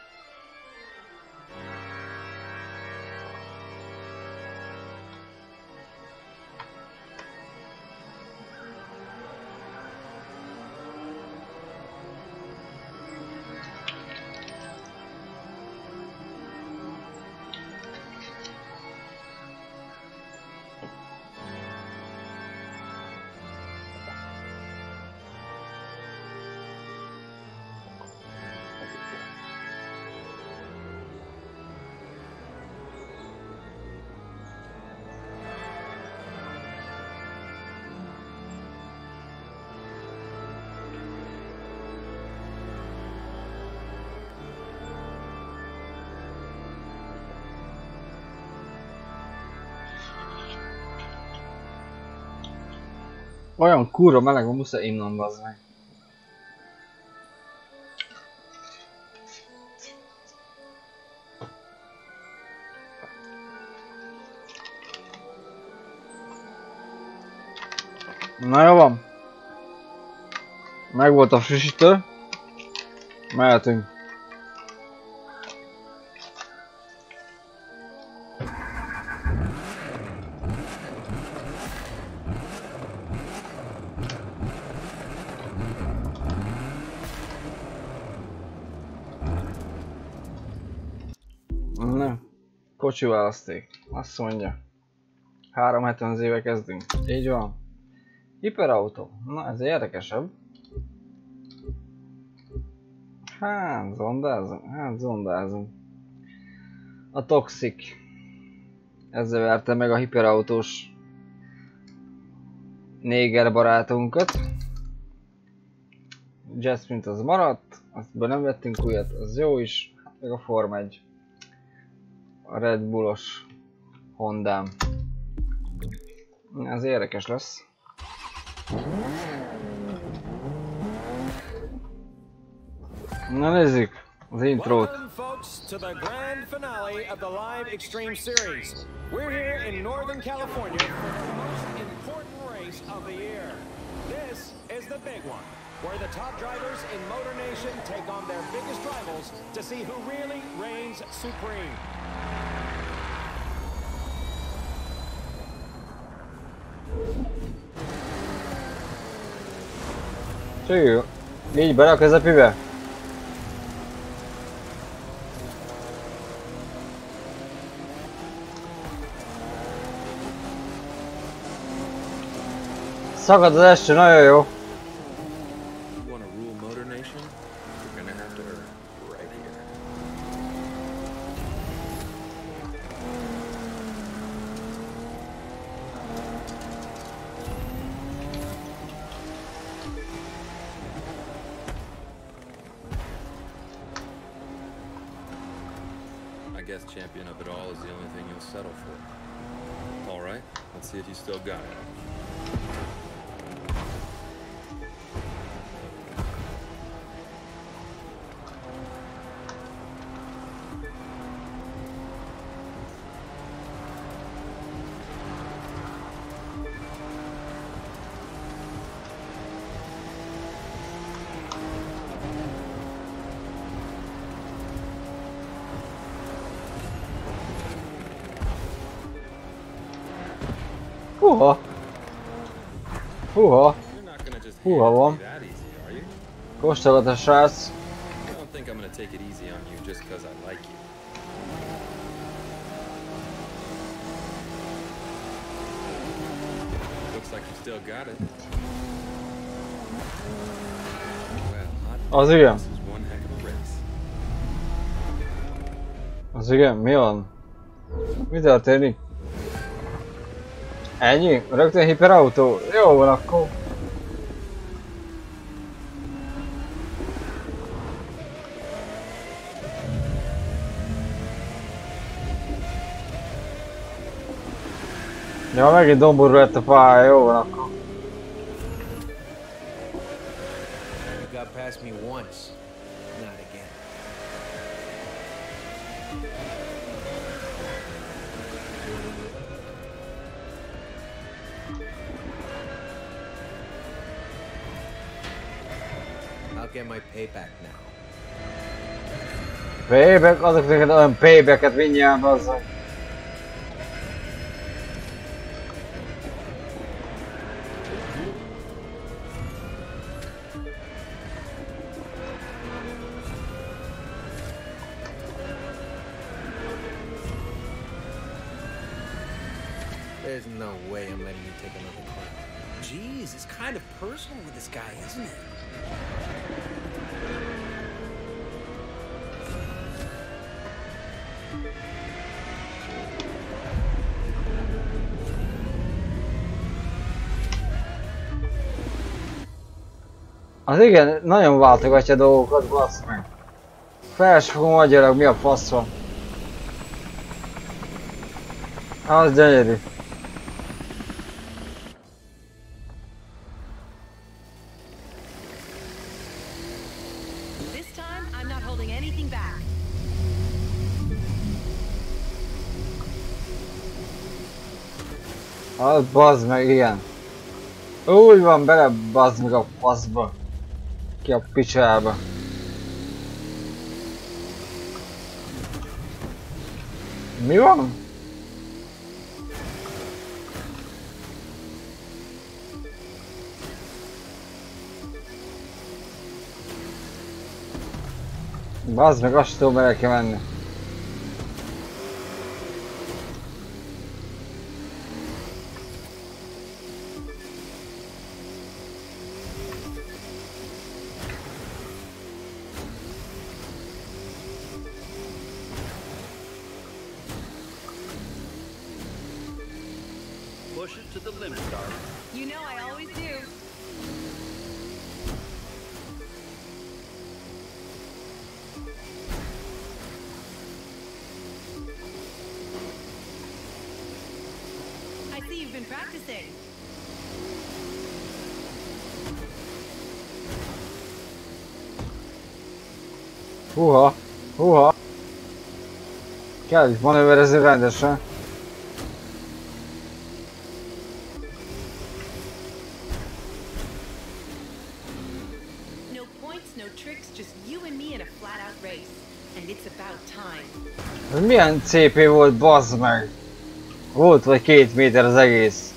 Olyan kurva meleg van, muszáj innom, bazd meg. Na jó van. Meg volt a frissítő. Mehetünk. Kocsi választék, azt mondja. 370-ével kezdünk. Így van. Hiperautó. Na ez érdekesebb. Hát zondázom. A Toxic. Ezzel verte meg a hiperautós néger barátunkat. Jasmine az maradt, aztban nem vettünk újat, az jó is. Hát meg a Form 1. A Red Bullos Hondám. Ez érdekes lesz. Na nézzük az intrót. Welcome, folks, to the grand finale of the Live Extreme Series. We're here in Northern California for the most important race of the year. This is the big one, where the top drivers in Motor Nation take on their biggest rivals to see who really reigns supreme. Cső, így bele a közepébe. Szakad az eső, nagyon jó. You want to rule Motor Nation? You're gonna have to earn it right here. I guess champion of it all is the only thing you'll settle for. All right, let's see if you still got it. Húha! Húha! You're not gonna just Húha hand it van. to me that easy, are you? Kóstolgat a srác. I don't think I'm gonna take it easy on you just because I like you. Looks like you still got it. Well, hot Az igen. this is one heck of a race. Az igen, mi van? Mi történik? Ennyi? Rögtön hiperautó? Jó van akkor. Ja, megint domború lett a pálya, jó van akkor. You got past me once, not again. I'll get my payback now. Payback? Azok neked olyan paybacket mindjárt azzal. There's no way I'm letting you take another car. Jeez, it's kind of personal with this guy, isn't it? Az igen, nagyon váltogatja dolgokat, bassz meg. Felsőfokon magyarok, mi a fasz van? Az gyönyörű. This time, I'm not holding anything back. Az bazd meg, igen. Úgy van, bele bazd meg a faszba. Ki a picsába. Mi van? Bazd meg, azt tudom, merre kell menni. to the limit, darling. You know I always do. I see you've been practicing. Húha! Húha! Kell itt manőverezni rendesen. No points, no tricks, just you and me in a flat-out race. And it's about time. Ez milyen CP volt, bazd meg! Volt vagy 2 méter az egész.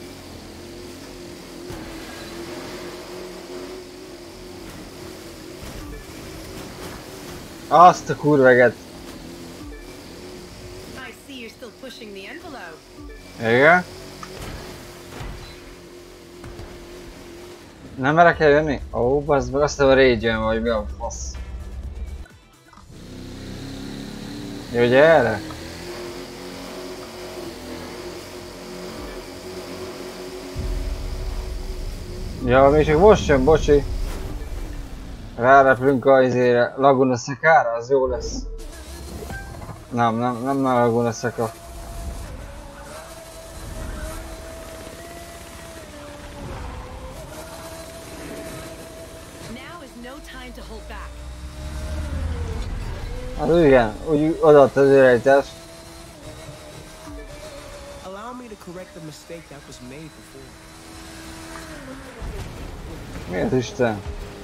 Azt a kurveget. I see you're still pushing the envelope. Igen? Nem merek eljönni? Ó, bazd meg, azt hiszem a Rage-en vagy mi a fasz. Jó, ugye erre? Ja, még csak most jön, bocsi. Rárepülünk a izére, Laguna Seca-ra, az jó lesz. Nem Laguna Seca. Az igen, úgy odaadta az irányítást. Allow me to correct the mistake that was made before. Mi az Isten?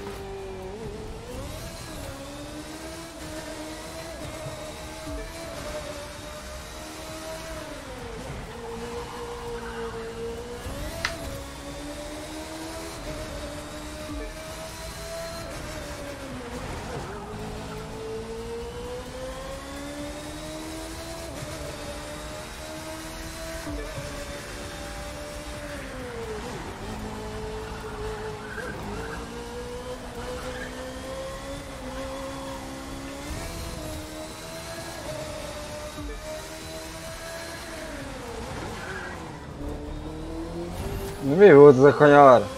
Mi volt ez a kanyar?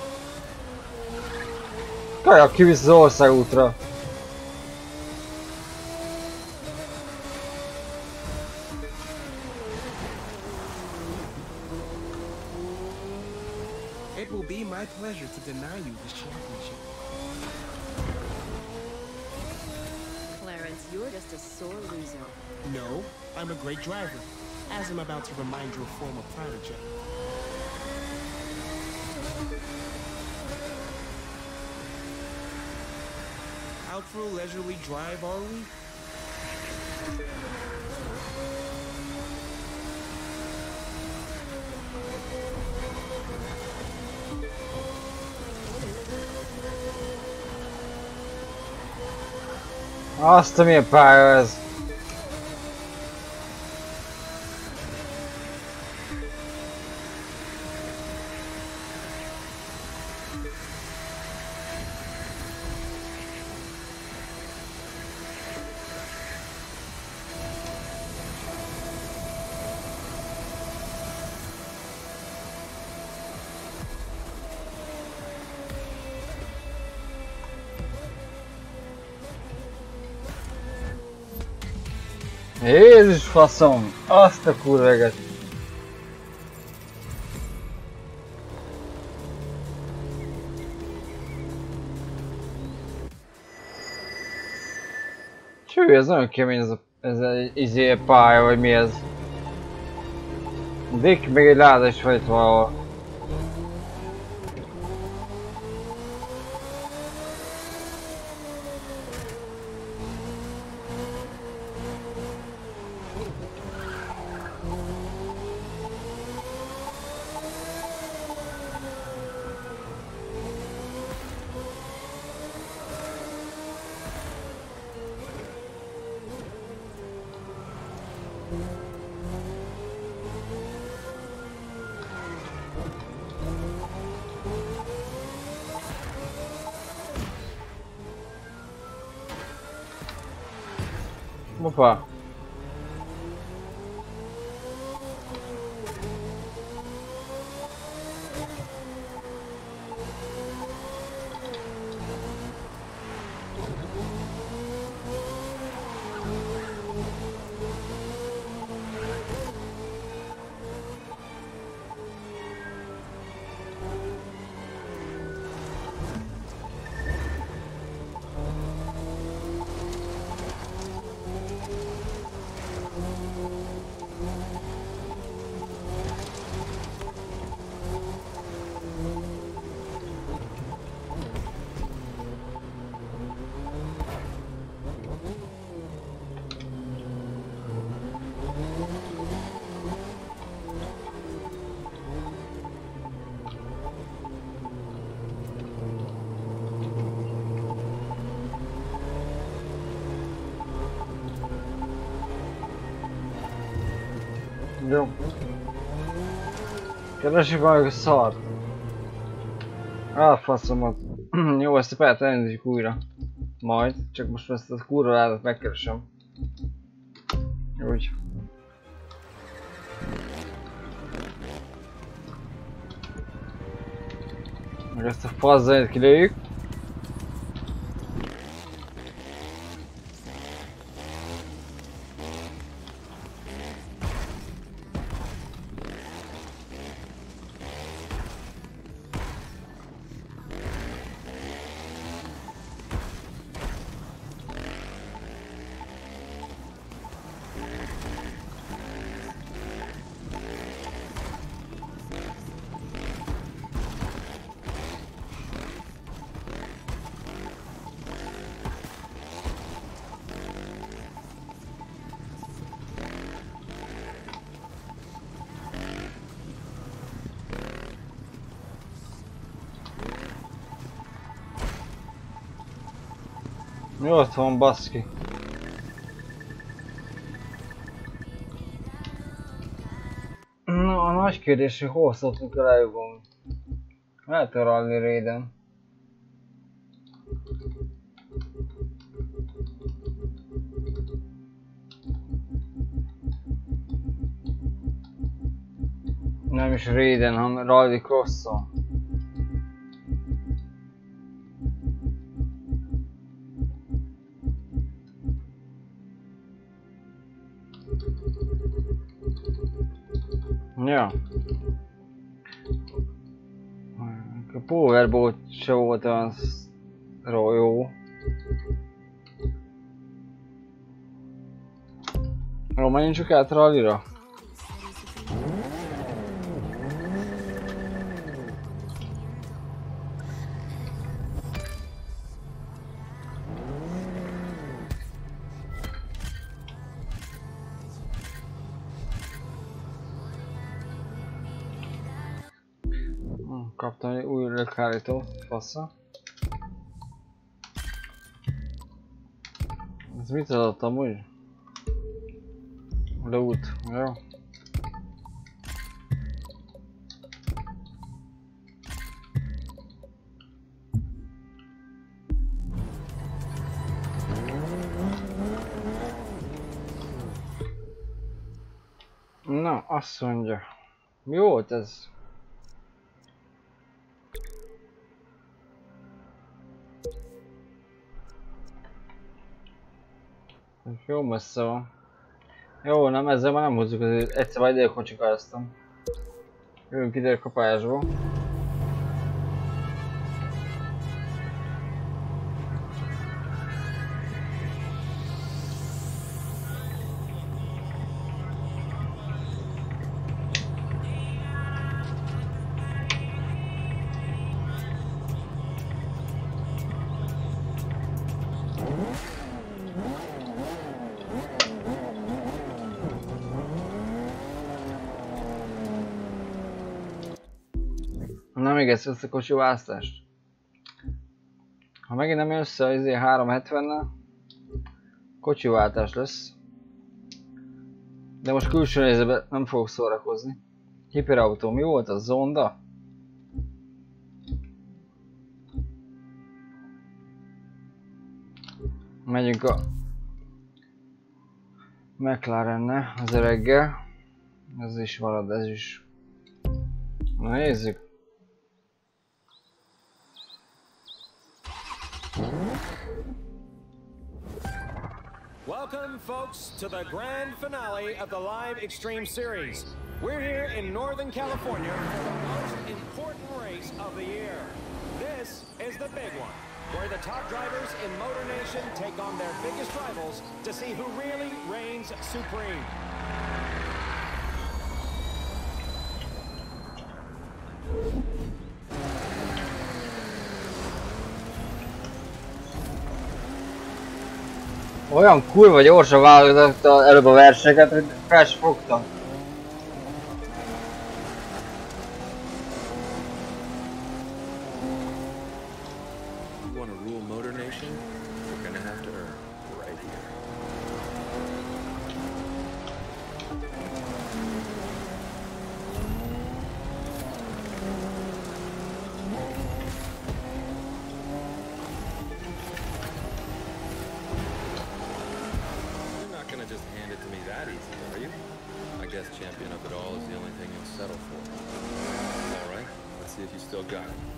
Kajak kivisz az országútra. It will be my pleasure to deny you this championship. Clarence, you're just a sore loser. No, I'm a great driver, as I'm about to remind your former protege. Out for a leisurely drive, are we? Azt a milyen pálya ez? Jézus faszom! Azt a kurveget! Cső, ez nagyon kemény ez a izé pálya, vagy mi ez? Dick, még egy láda is van itt valahol. Opa! Jó. Keresünk valami szart. Elfaszomat. Jó, ezt a pályát elindítjuk újra. Majd, csak most ezt a kurva ládat megkeresem. Úgy. Meg ezt a fazzait kilőjük. Mi ott van, baszki? Na, a nagy kérdés, hogy hol szoktunk a live-on. Lehet a Rally Raiden. Nem is Raiden, hanem Rally Cross-on. Ja. A Powerboat se volt olyan jó. Jó, menjünk csak át rallyra. Kaptam egy új lökhárító, fassa. Ez mit adottam úgy? Loot, jó? Na, azt mondja. Mi volt ez? Jó messze van. Jó, nem, ezzel már nem hozzuk, egyszer majd idejkocsikáztam. Jövünk ide a kapásból. Na még ezt össze a kocsi választást. Ha megint nem jön össze az 370-nel, kocsiváltás lesz. De most külső nézőben nem fogok szórakozni. Hiperautó, mi volt az? Zonda? Megyünk a McLarennel az öreggel. Ez is marad, ez is. Na nézzük. Welcome, folks, to the grand finale of the Live Extreme Series. We're here in Northern California for the most important race of the year. This is the big one, where the top drivers in Motor Nation take on their biggest rivals to see who really reigns supreme. Olyan kurva gyorsan válogatta előbb a versenyeket, hogy fel sem fogtam. You want to rule Motor Nation? You're gonna have to earn right here. guess champion of it all is the only thing you'll settle for. All right, let's see if you still got it.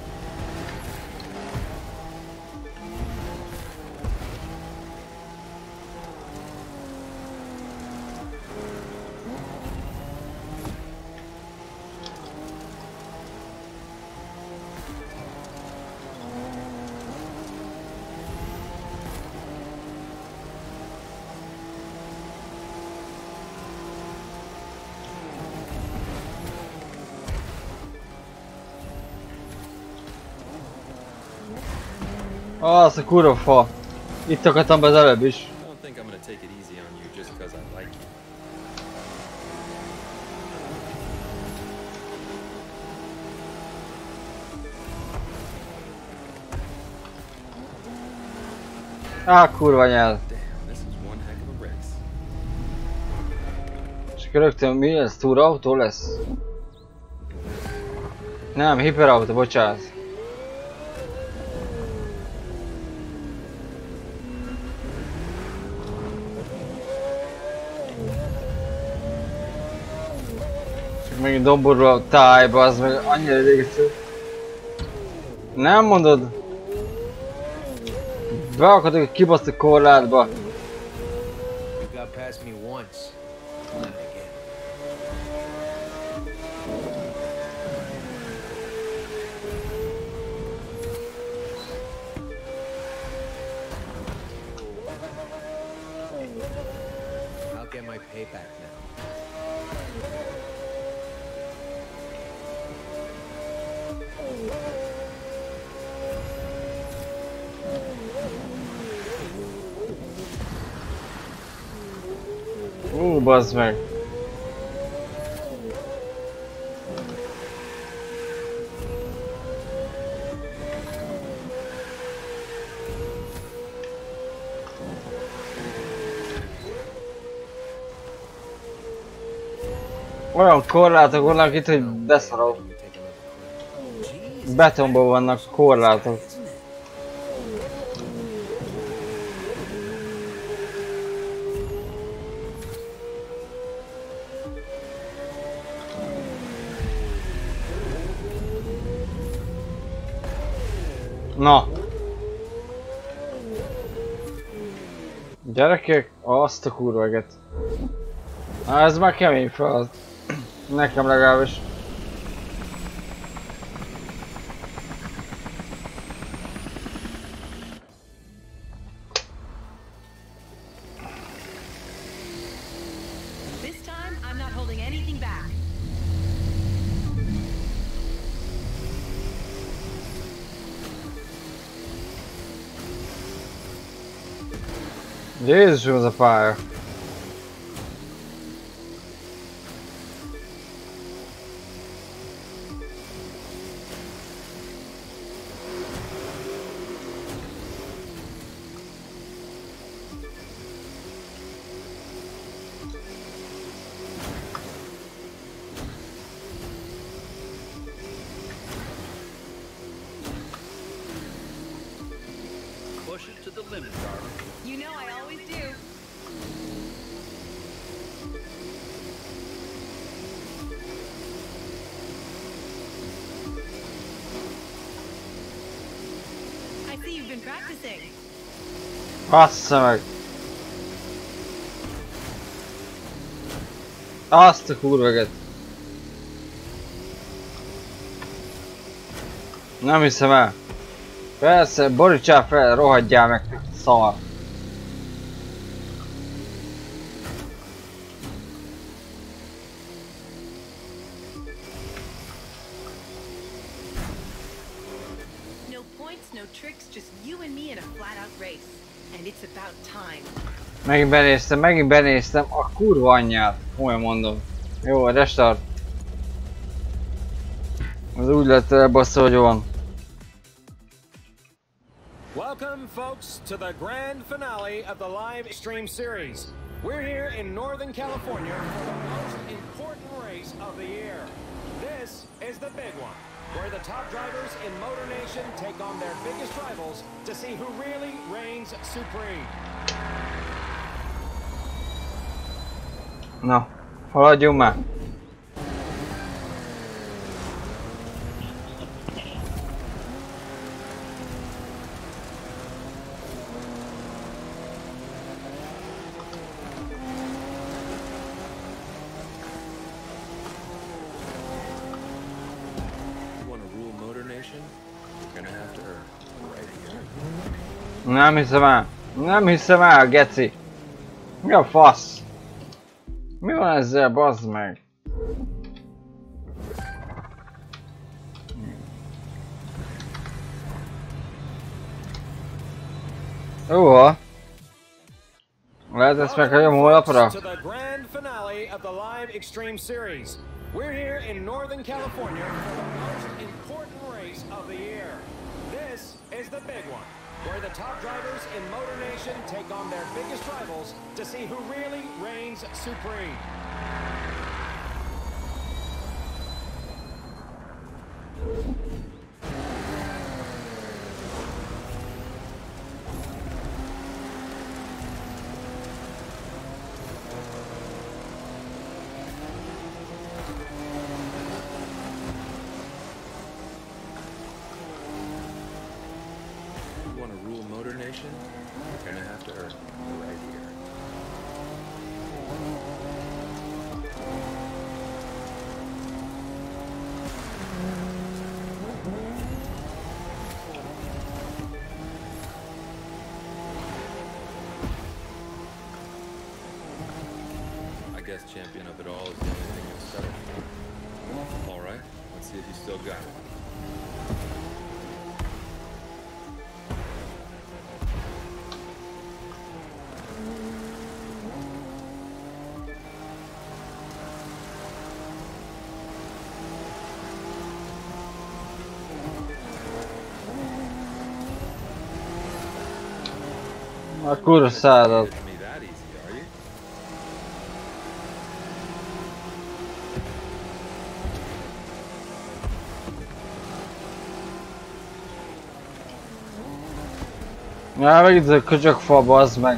Az a kurva fa. Itt akadtam be az előbb is. Don't think I'm gonna take it easy on you just because I like you. Kurva nyel. Damn, this is one heck of a race. És akkor rögtön mi ez? Túrautó lesz? Nem, hiperautó, bocsánat. Megint domborul a tájba, az meg annyira idegesítő. Nem mondod? Be akartok kibaszni a korlátba. You got past me once. Not again. I'll get my payback now. Bazd meg. Olyan korlátok vannak itt, hogy beszarok. Betonból vannak korlátok. Na! Gyerekek, azt a kurveget. Ez már kemény fel. Nekem legalábbis. This time, I'm not holding anything back. Jézusom, az a pálya. Push it to the limit, darling. You know I always do. I see you've been practicing. Bassza meg! Azt a kurveget! Nem hiszem el! Persze, borítsál fel, rohadjál meg, szar! No points, no tricks, just you and me in a flat-out race. And it's about time. Megint benéztem a kurva anyját, olyan mondom. Jó, restart. Az úgy lett elbassza, hogy van. Welcome, folks, to the grand finale of the live stream series. We're here in Northern California for the most important race of the year. This is the big one, where the top drivers in Motor Nation take on their biggest rivals to see who really reigns supreme. Na, Haladjunk már! Nem hiszem el! Nem hiszem el, geci! Mi a fasz? Mi van ezzel, bazd meg? Jóha! Lehet ezt meghagyom holnapra? To the grand finale of the Live Extreme Series. We're here in Northern California for the most important race of the year. This is the big one, where the top drivers in Motor Nation take on their biggest rivals to see who really reigns supreme. You're gonna have to earn it right here. I guess champion of it all is the only thing you'll settle for. All right, let's see if you still got it. A kurva szárad. Ja, meg itt a köcsökfa, bazd meg.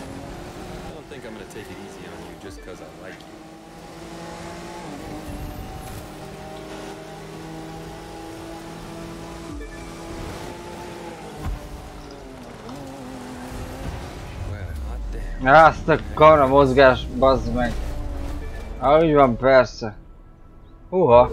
Azt a kamera mozgás, bazd meg. Úgy van, persze. Húha.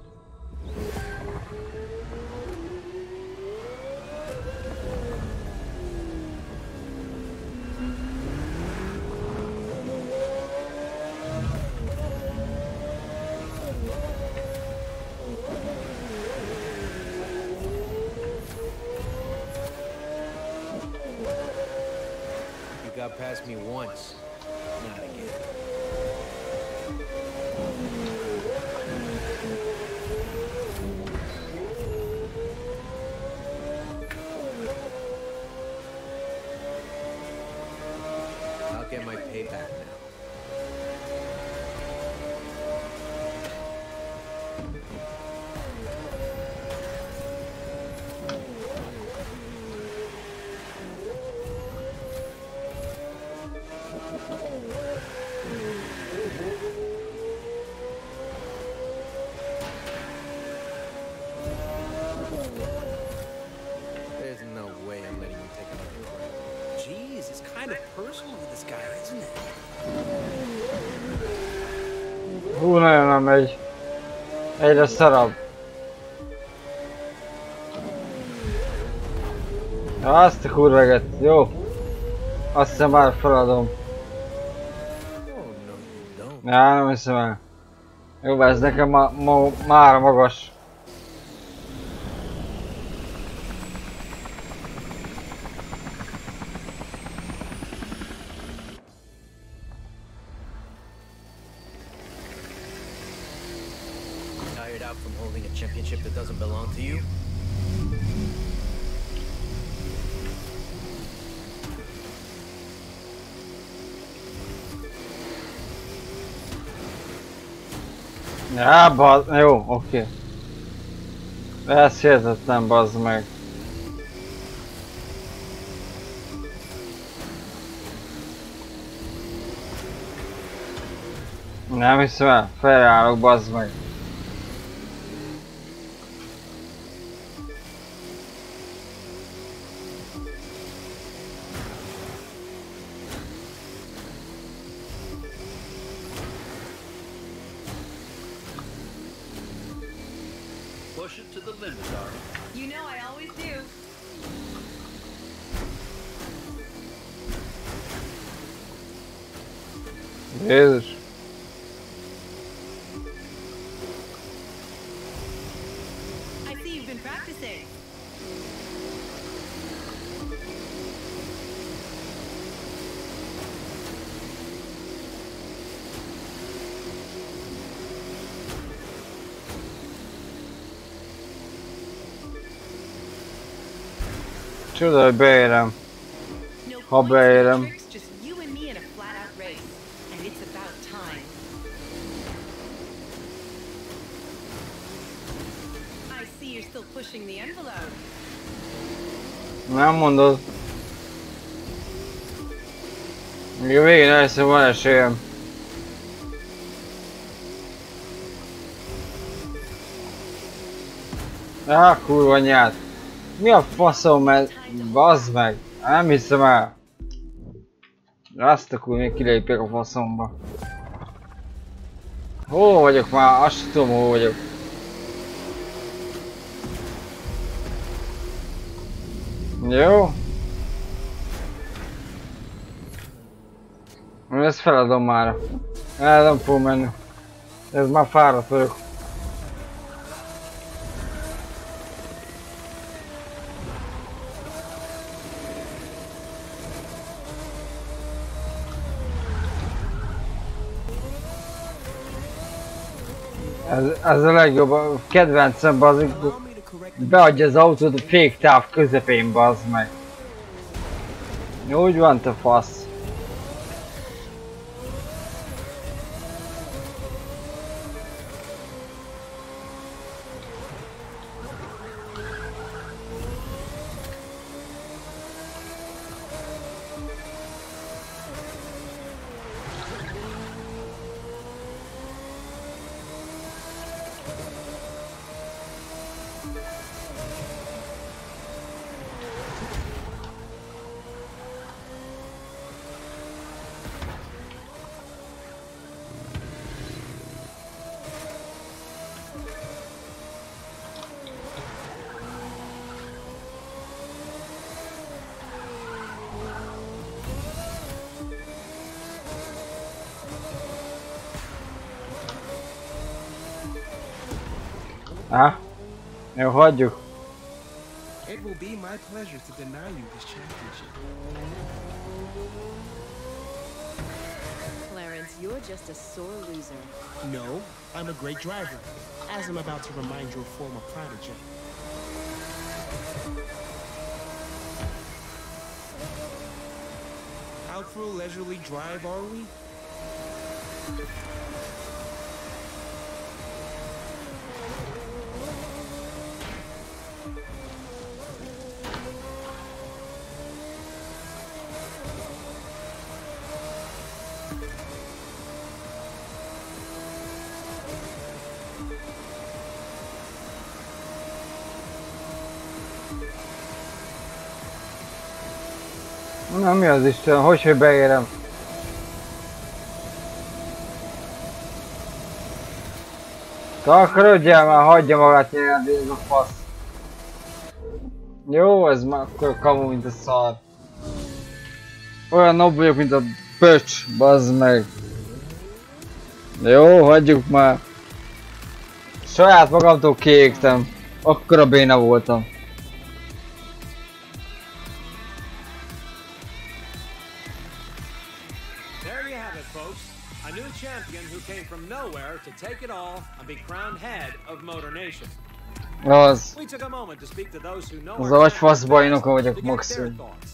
Got past me once, not again. I'll get my payback now. There's no way I'm letting you take another break. Jeez, it's kind of personal with this guy, isn't it? Hú, nagyon nem megy. Egyre szarabb. Azt a kurveget, jó. Azt hiszem már feladom. Ja, nem hiszem el. Jó, ez nekem már magas. Tired out from holding a championship that doesn't belong to you? Ja, jó, oké. Ez hihetetlen, bazd meg. Nem hiszem el, felállok, bazd meg. Push it to the limit, darling. You know I always do. Jézus. I see you've been practicing. Csoda, hogy beérem. No Ha points, no beérem. tricks, just you and me in a flat-out race. And it's about time. I see you're still pushing the envelope. Nem mondod. Még a végén először van esélyem. Kurva anyját. Mi a faszom, mert bazd meg. Nem hiszem el. Azt a kurva, még kilépjek a faszomba. Hol vagyok már? Azt sem tudom, hol vagyok. Jó. Ezt feladom már. El nem fog menni. Ez már fáradt vagyok. Ez a legjobb, a kedvencem, bazzik. Beadja az autót a féktáv közepén, bazd meg. Úgy van, te fasz. Jó, hagyjuk. It will be my pleasure to deny you this championship. Clarence, you're just a sore loser. No, I'm a great driver, as I'm about to remind your former protege. Out for a leisurely drive, are we? Na mi az Isten, hogy beérem? Takarodjál már, hagyja magát nyerni ez a fasz. Jó, ez már akkor kamu, mint a szar. Olyan nobb vagyok, mint a pöcs, bazd meg. Jó, hagyjuk már. Saját magamtól kiégtem. Akkora béna voltam. There you have it, folks. A new champion who came from nowhere to take it all and be crowned head of Motor Nation. Az. We took a moment to speak to those who know Az our agyfasz bajnoka to vagyok get their maximum. thoughts.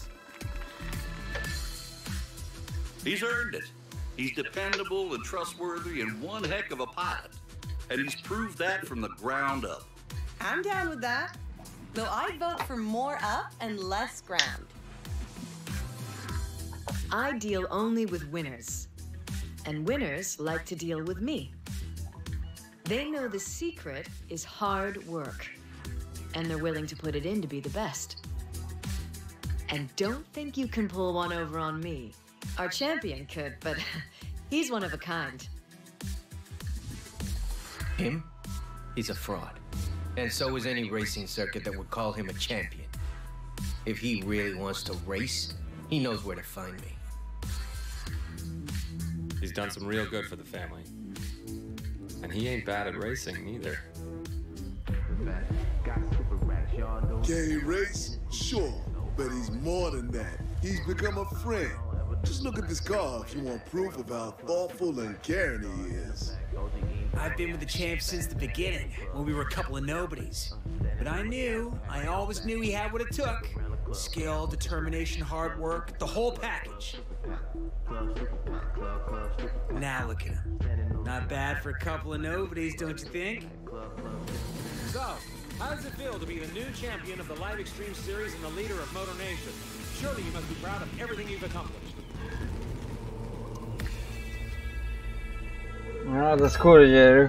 He's earned it. He's dependable and trustworthy and one heck of a pilot. And he's proved that from the ground up. I'm down with that. Though I'd vote for more up and less ground. I deal only with winners. and winners like to deal with me. They know the secret is hard work, and they're willing to put it in to be the best. And don't think you can pull one over on me. Our champion could, but he's one of a kind. Him? He's a fraud. And so is any racing circuit that would call him a champion. If he really wants to race, he knows where to find me. He's done some real good for the family. And he ain't bad at racing either. Can he race? Sure, but he's more than that. He's become a friend. Just look at this car if you want proof of how thoughtful and caring he is. I've been with the champ since the beginning, when we were a couple of nobodies. But I always knew he had what it took. Skill, determination, hard work, the whole package. Now look at him. Not bad for a couple of nobodies, don't you think? So, how does it feel to be the new champion of the Live Extreme Series and the leader of Motor Nation? Surely you must be proud of everything you've accomplished. No, to skoro gyerünk.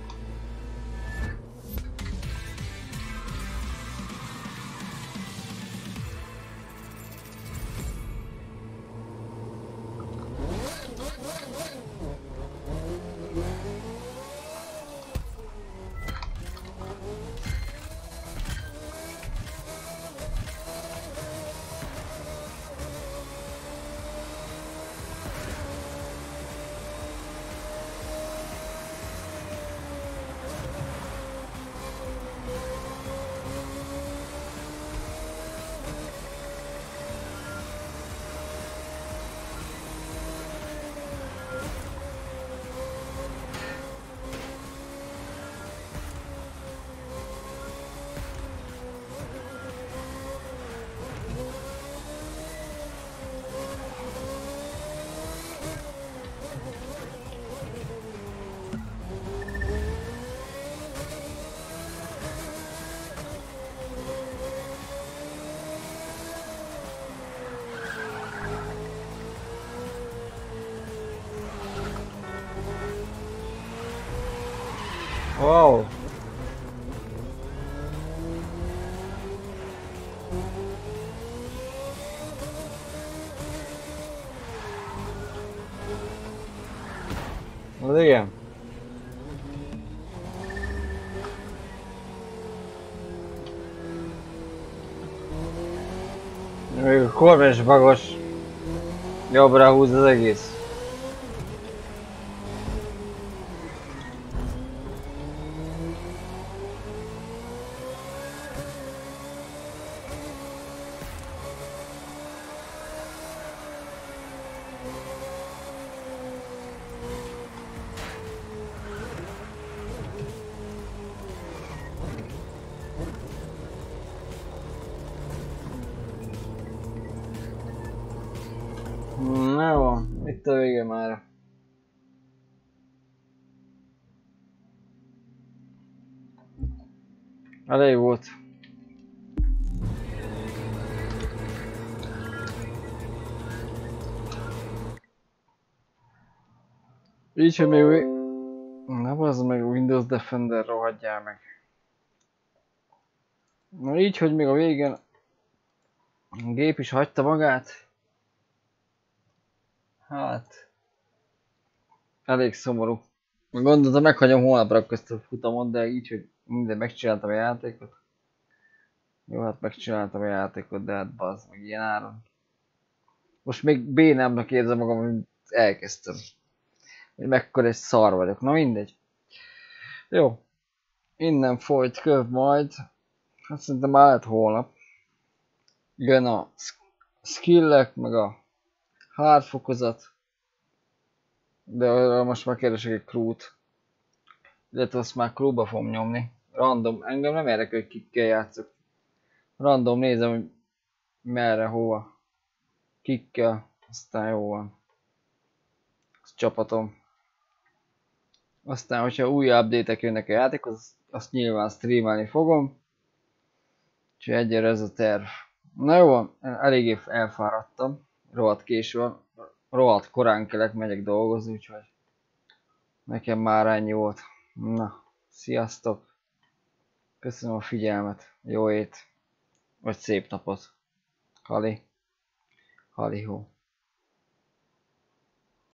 Wow. Az igen. Még a kormányos bagos jobbra húz az egész. Na jó, itt a vége már. Elég volt. Így, hogy még... Na bazd meg, Windows Defender, rohadjál meg. Na így, hogy még a végén... A gép is hagyta magát. Hát... Elég szomorú. Gondoltam, meghagyom holnapra ezt a futamot, de így, hogy minden megcsináltam a játékot. Jó, hát megcsináltam a játékot, de hát bazd meg ilyen áron. Most még bénámnak érzem magam, hogy elkezdtem. Hogy mekkora egy szar vagyok. Na mindegy. Jó. Innen folyt köv majd. Hát szerintem már lehet holnap. Jön a skillek, meg a hard fokozat. De most már keresek egy crew-t. Illetve azt már crew-ba fogom nyomni. Random. Engem nem érdekel, hogy kikkel játszok. Random nézem, hogy merre, hova. Kikkel. Aztán jó van. Az csapatom. Aztán, hogyha új update-ek jönnek a játékhoz, azt nyilván streamelni fogom. Úgyhogy egyre ez a terv. Na jó van, eléggé elfáradtam. Rohadt késő van. rohadt korán kelek, megyek dolgozni, úgyhogy nekem már ennyi volt. Na, sziasztok! Köszönöm a figyelmet, jó ét, vagy szép napot. Hali, hó.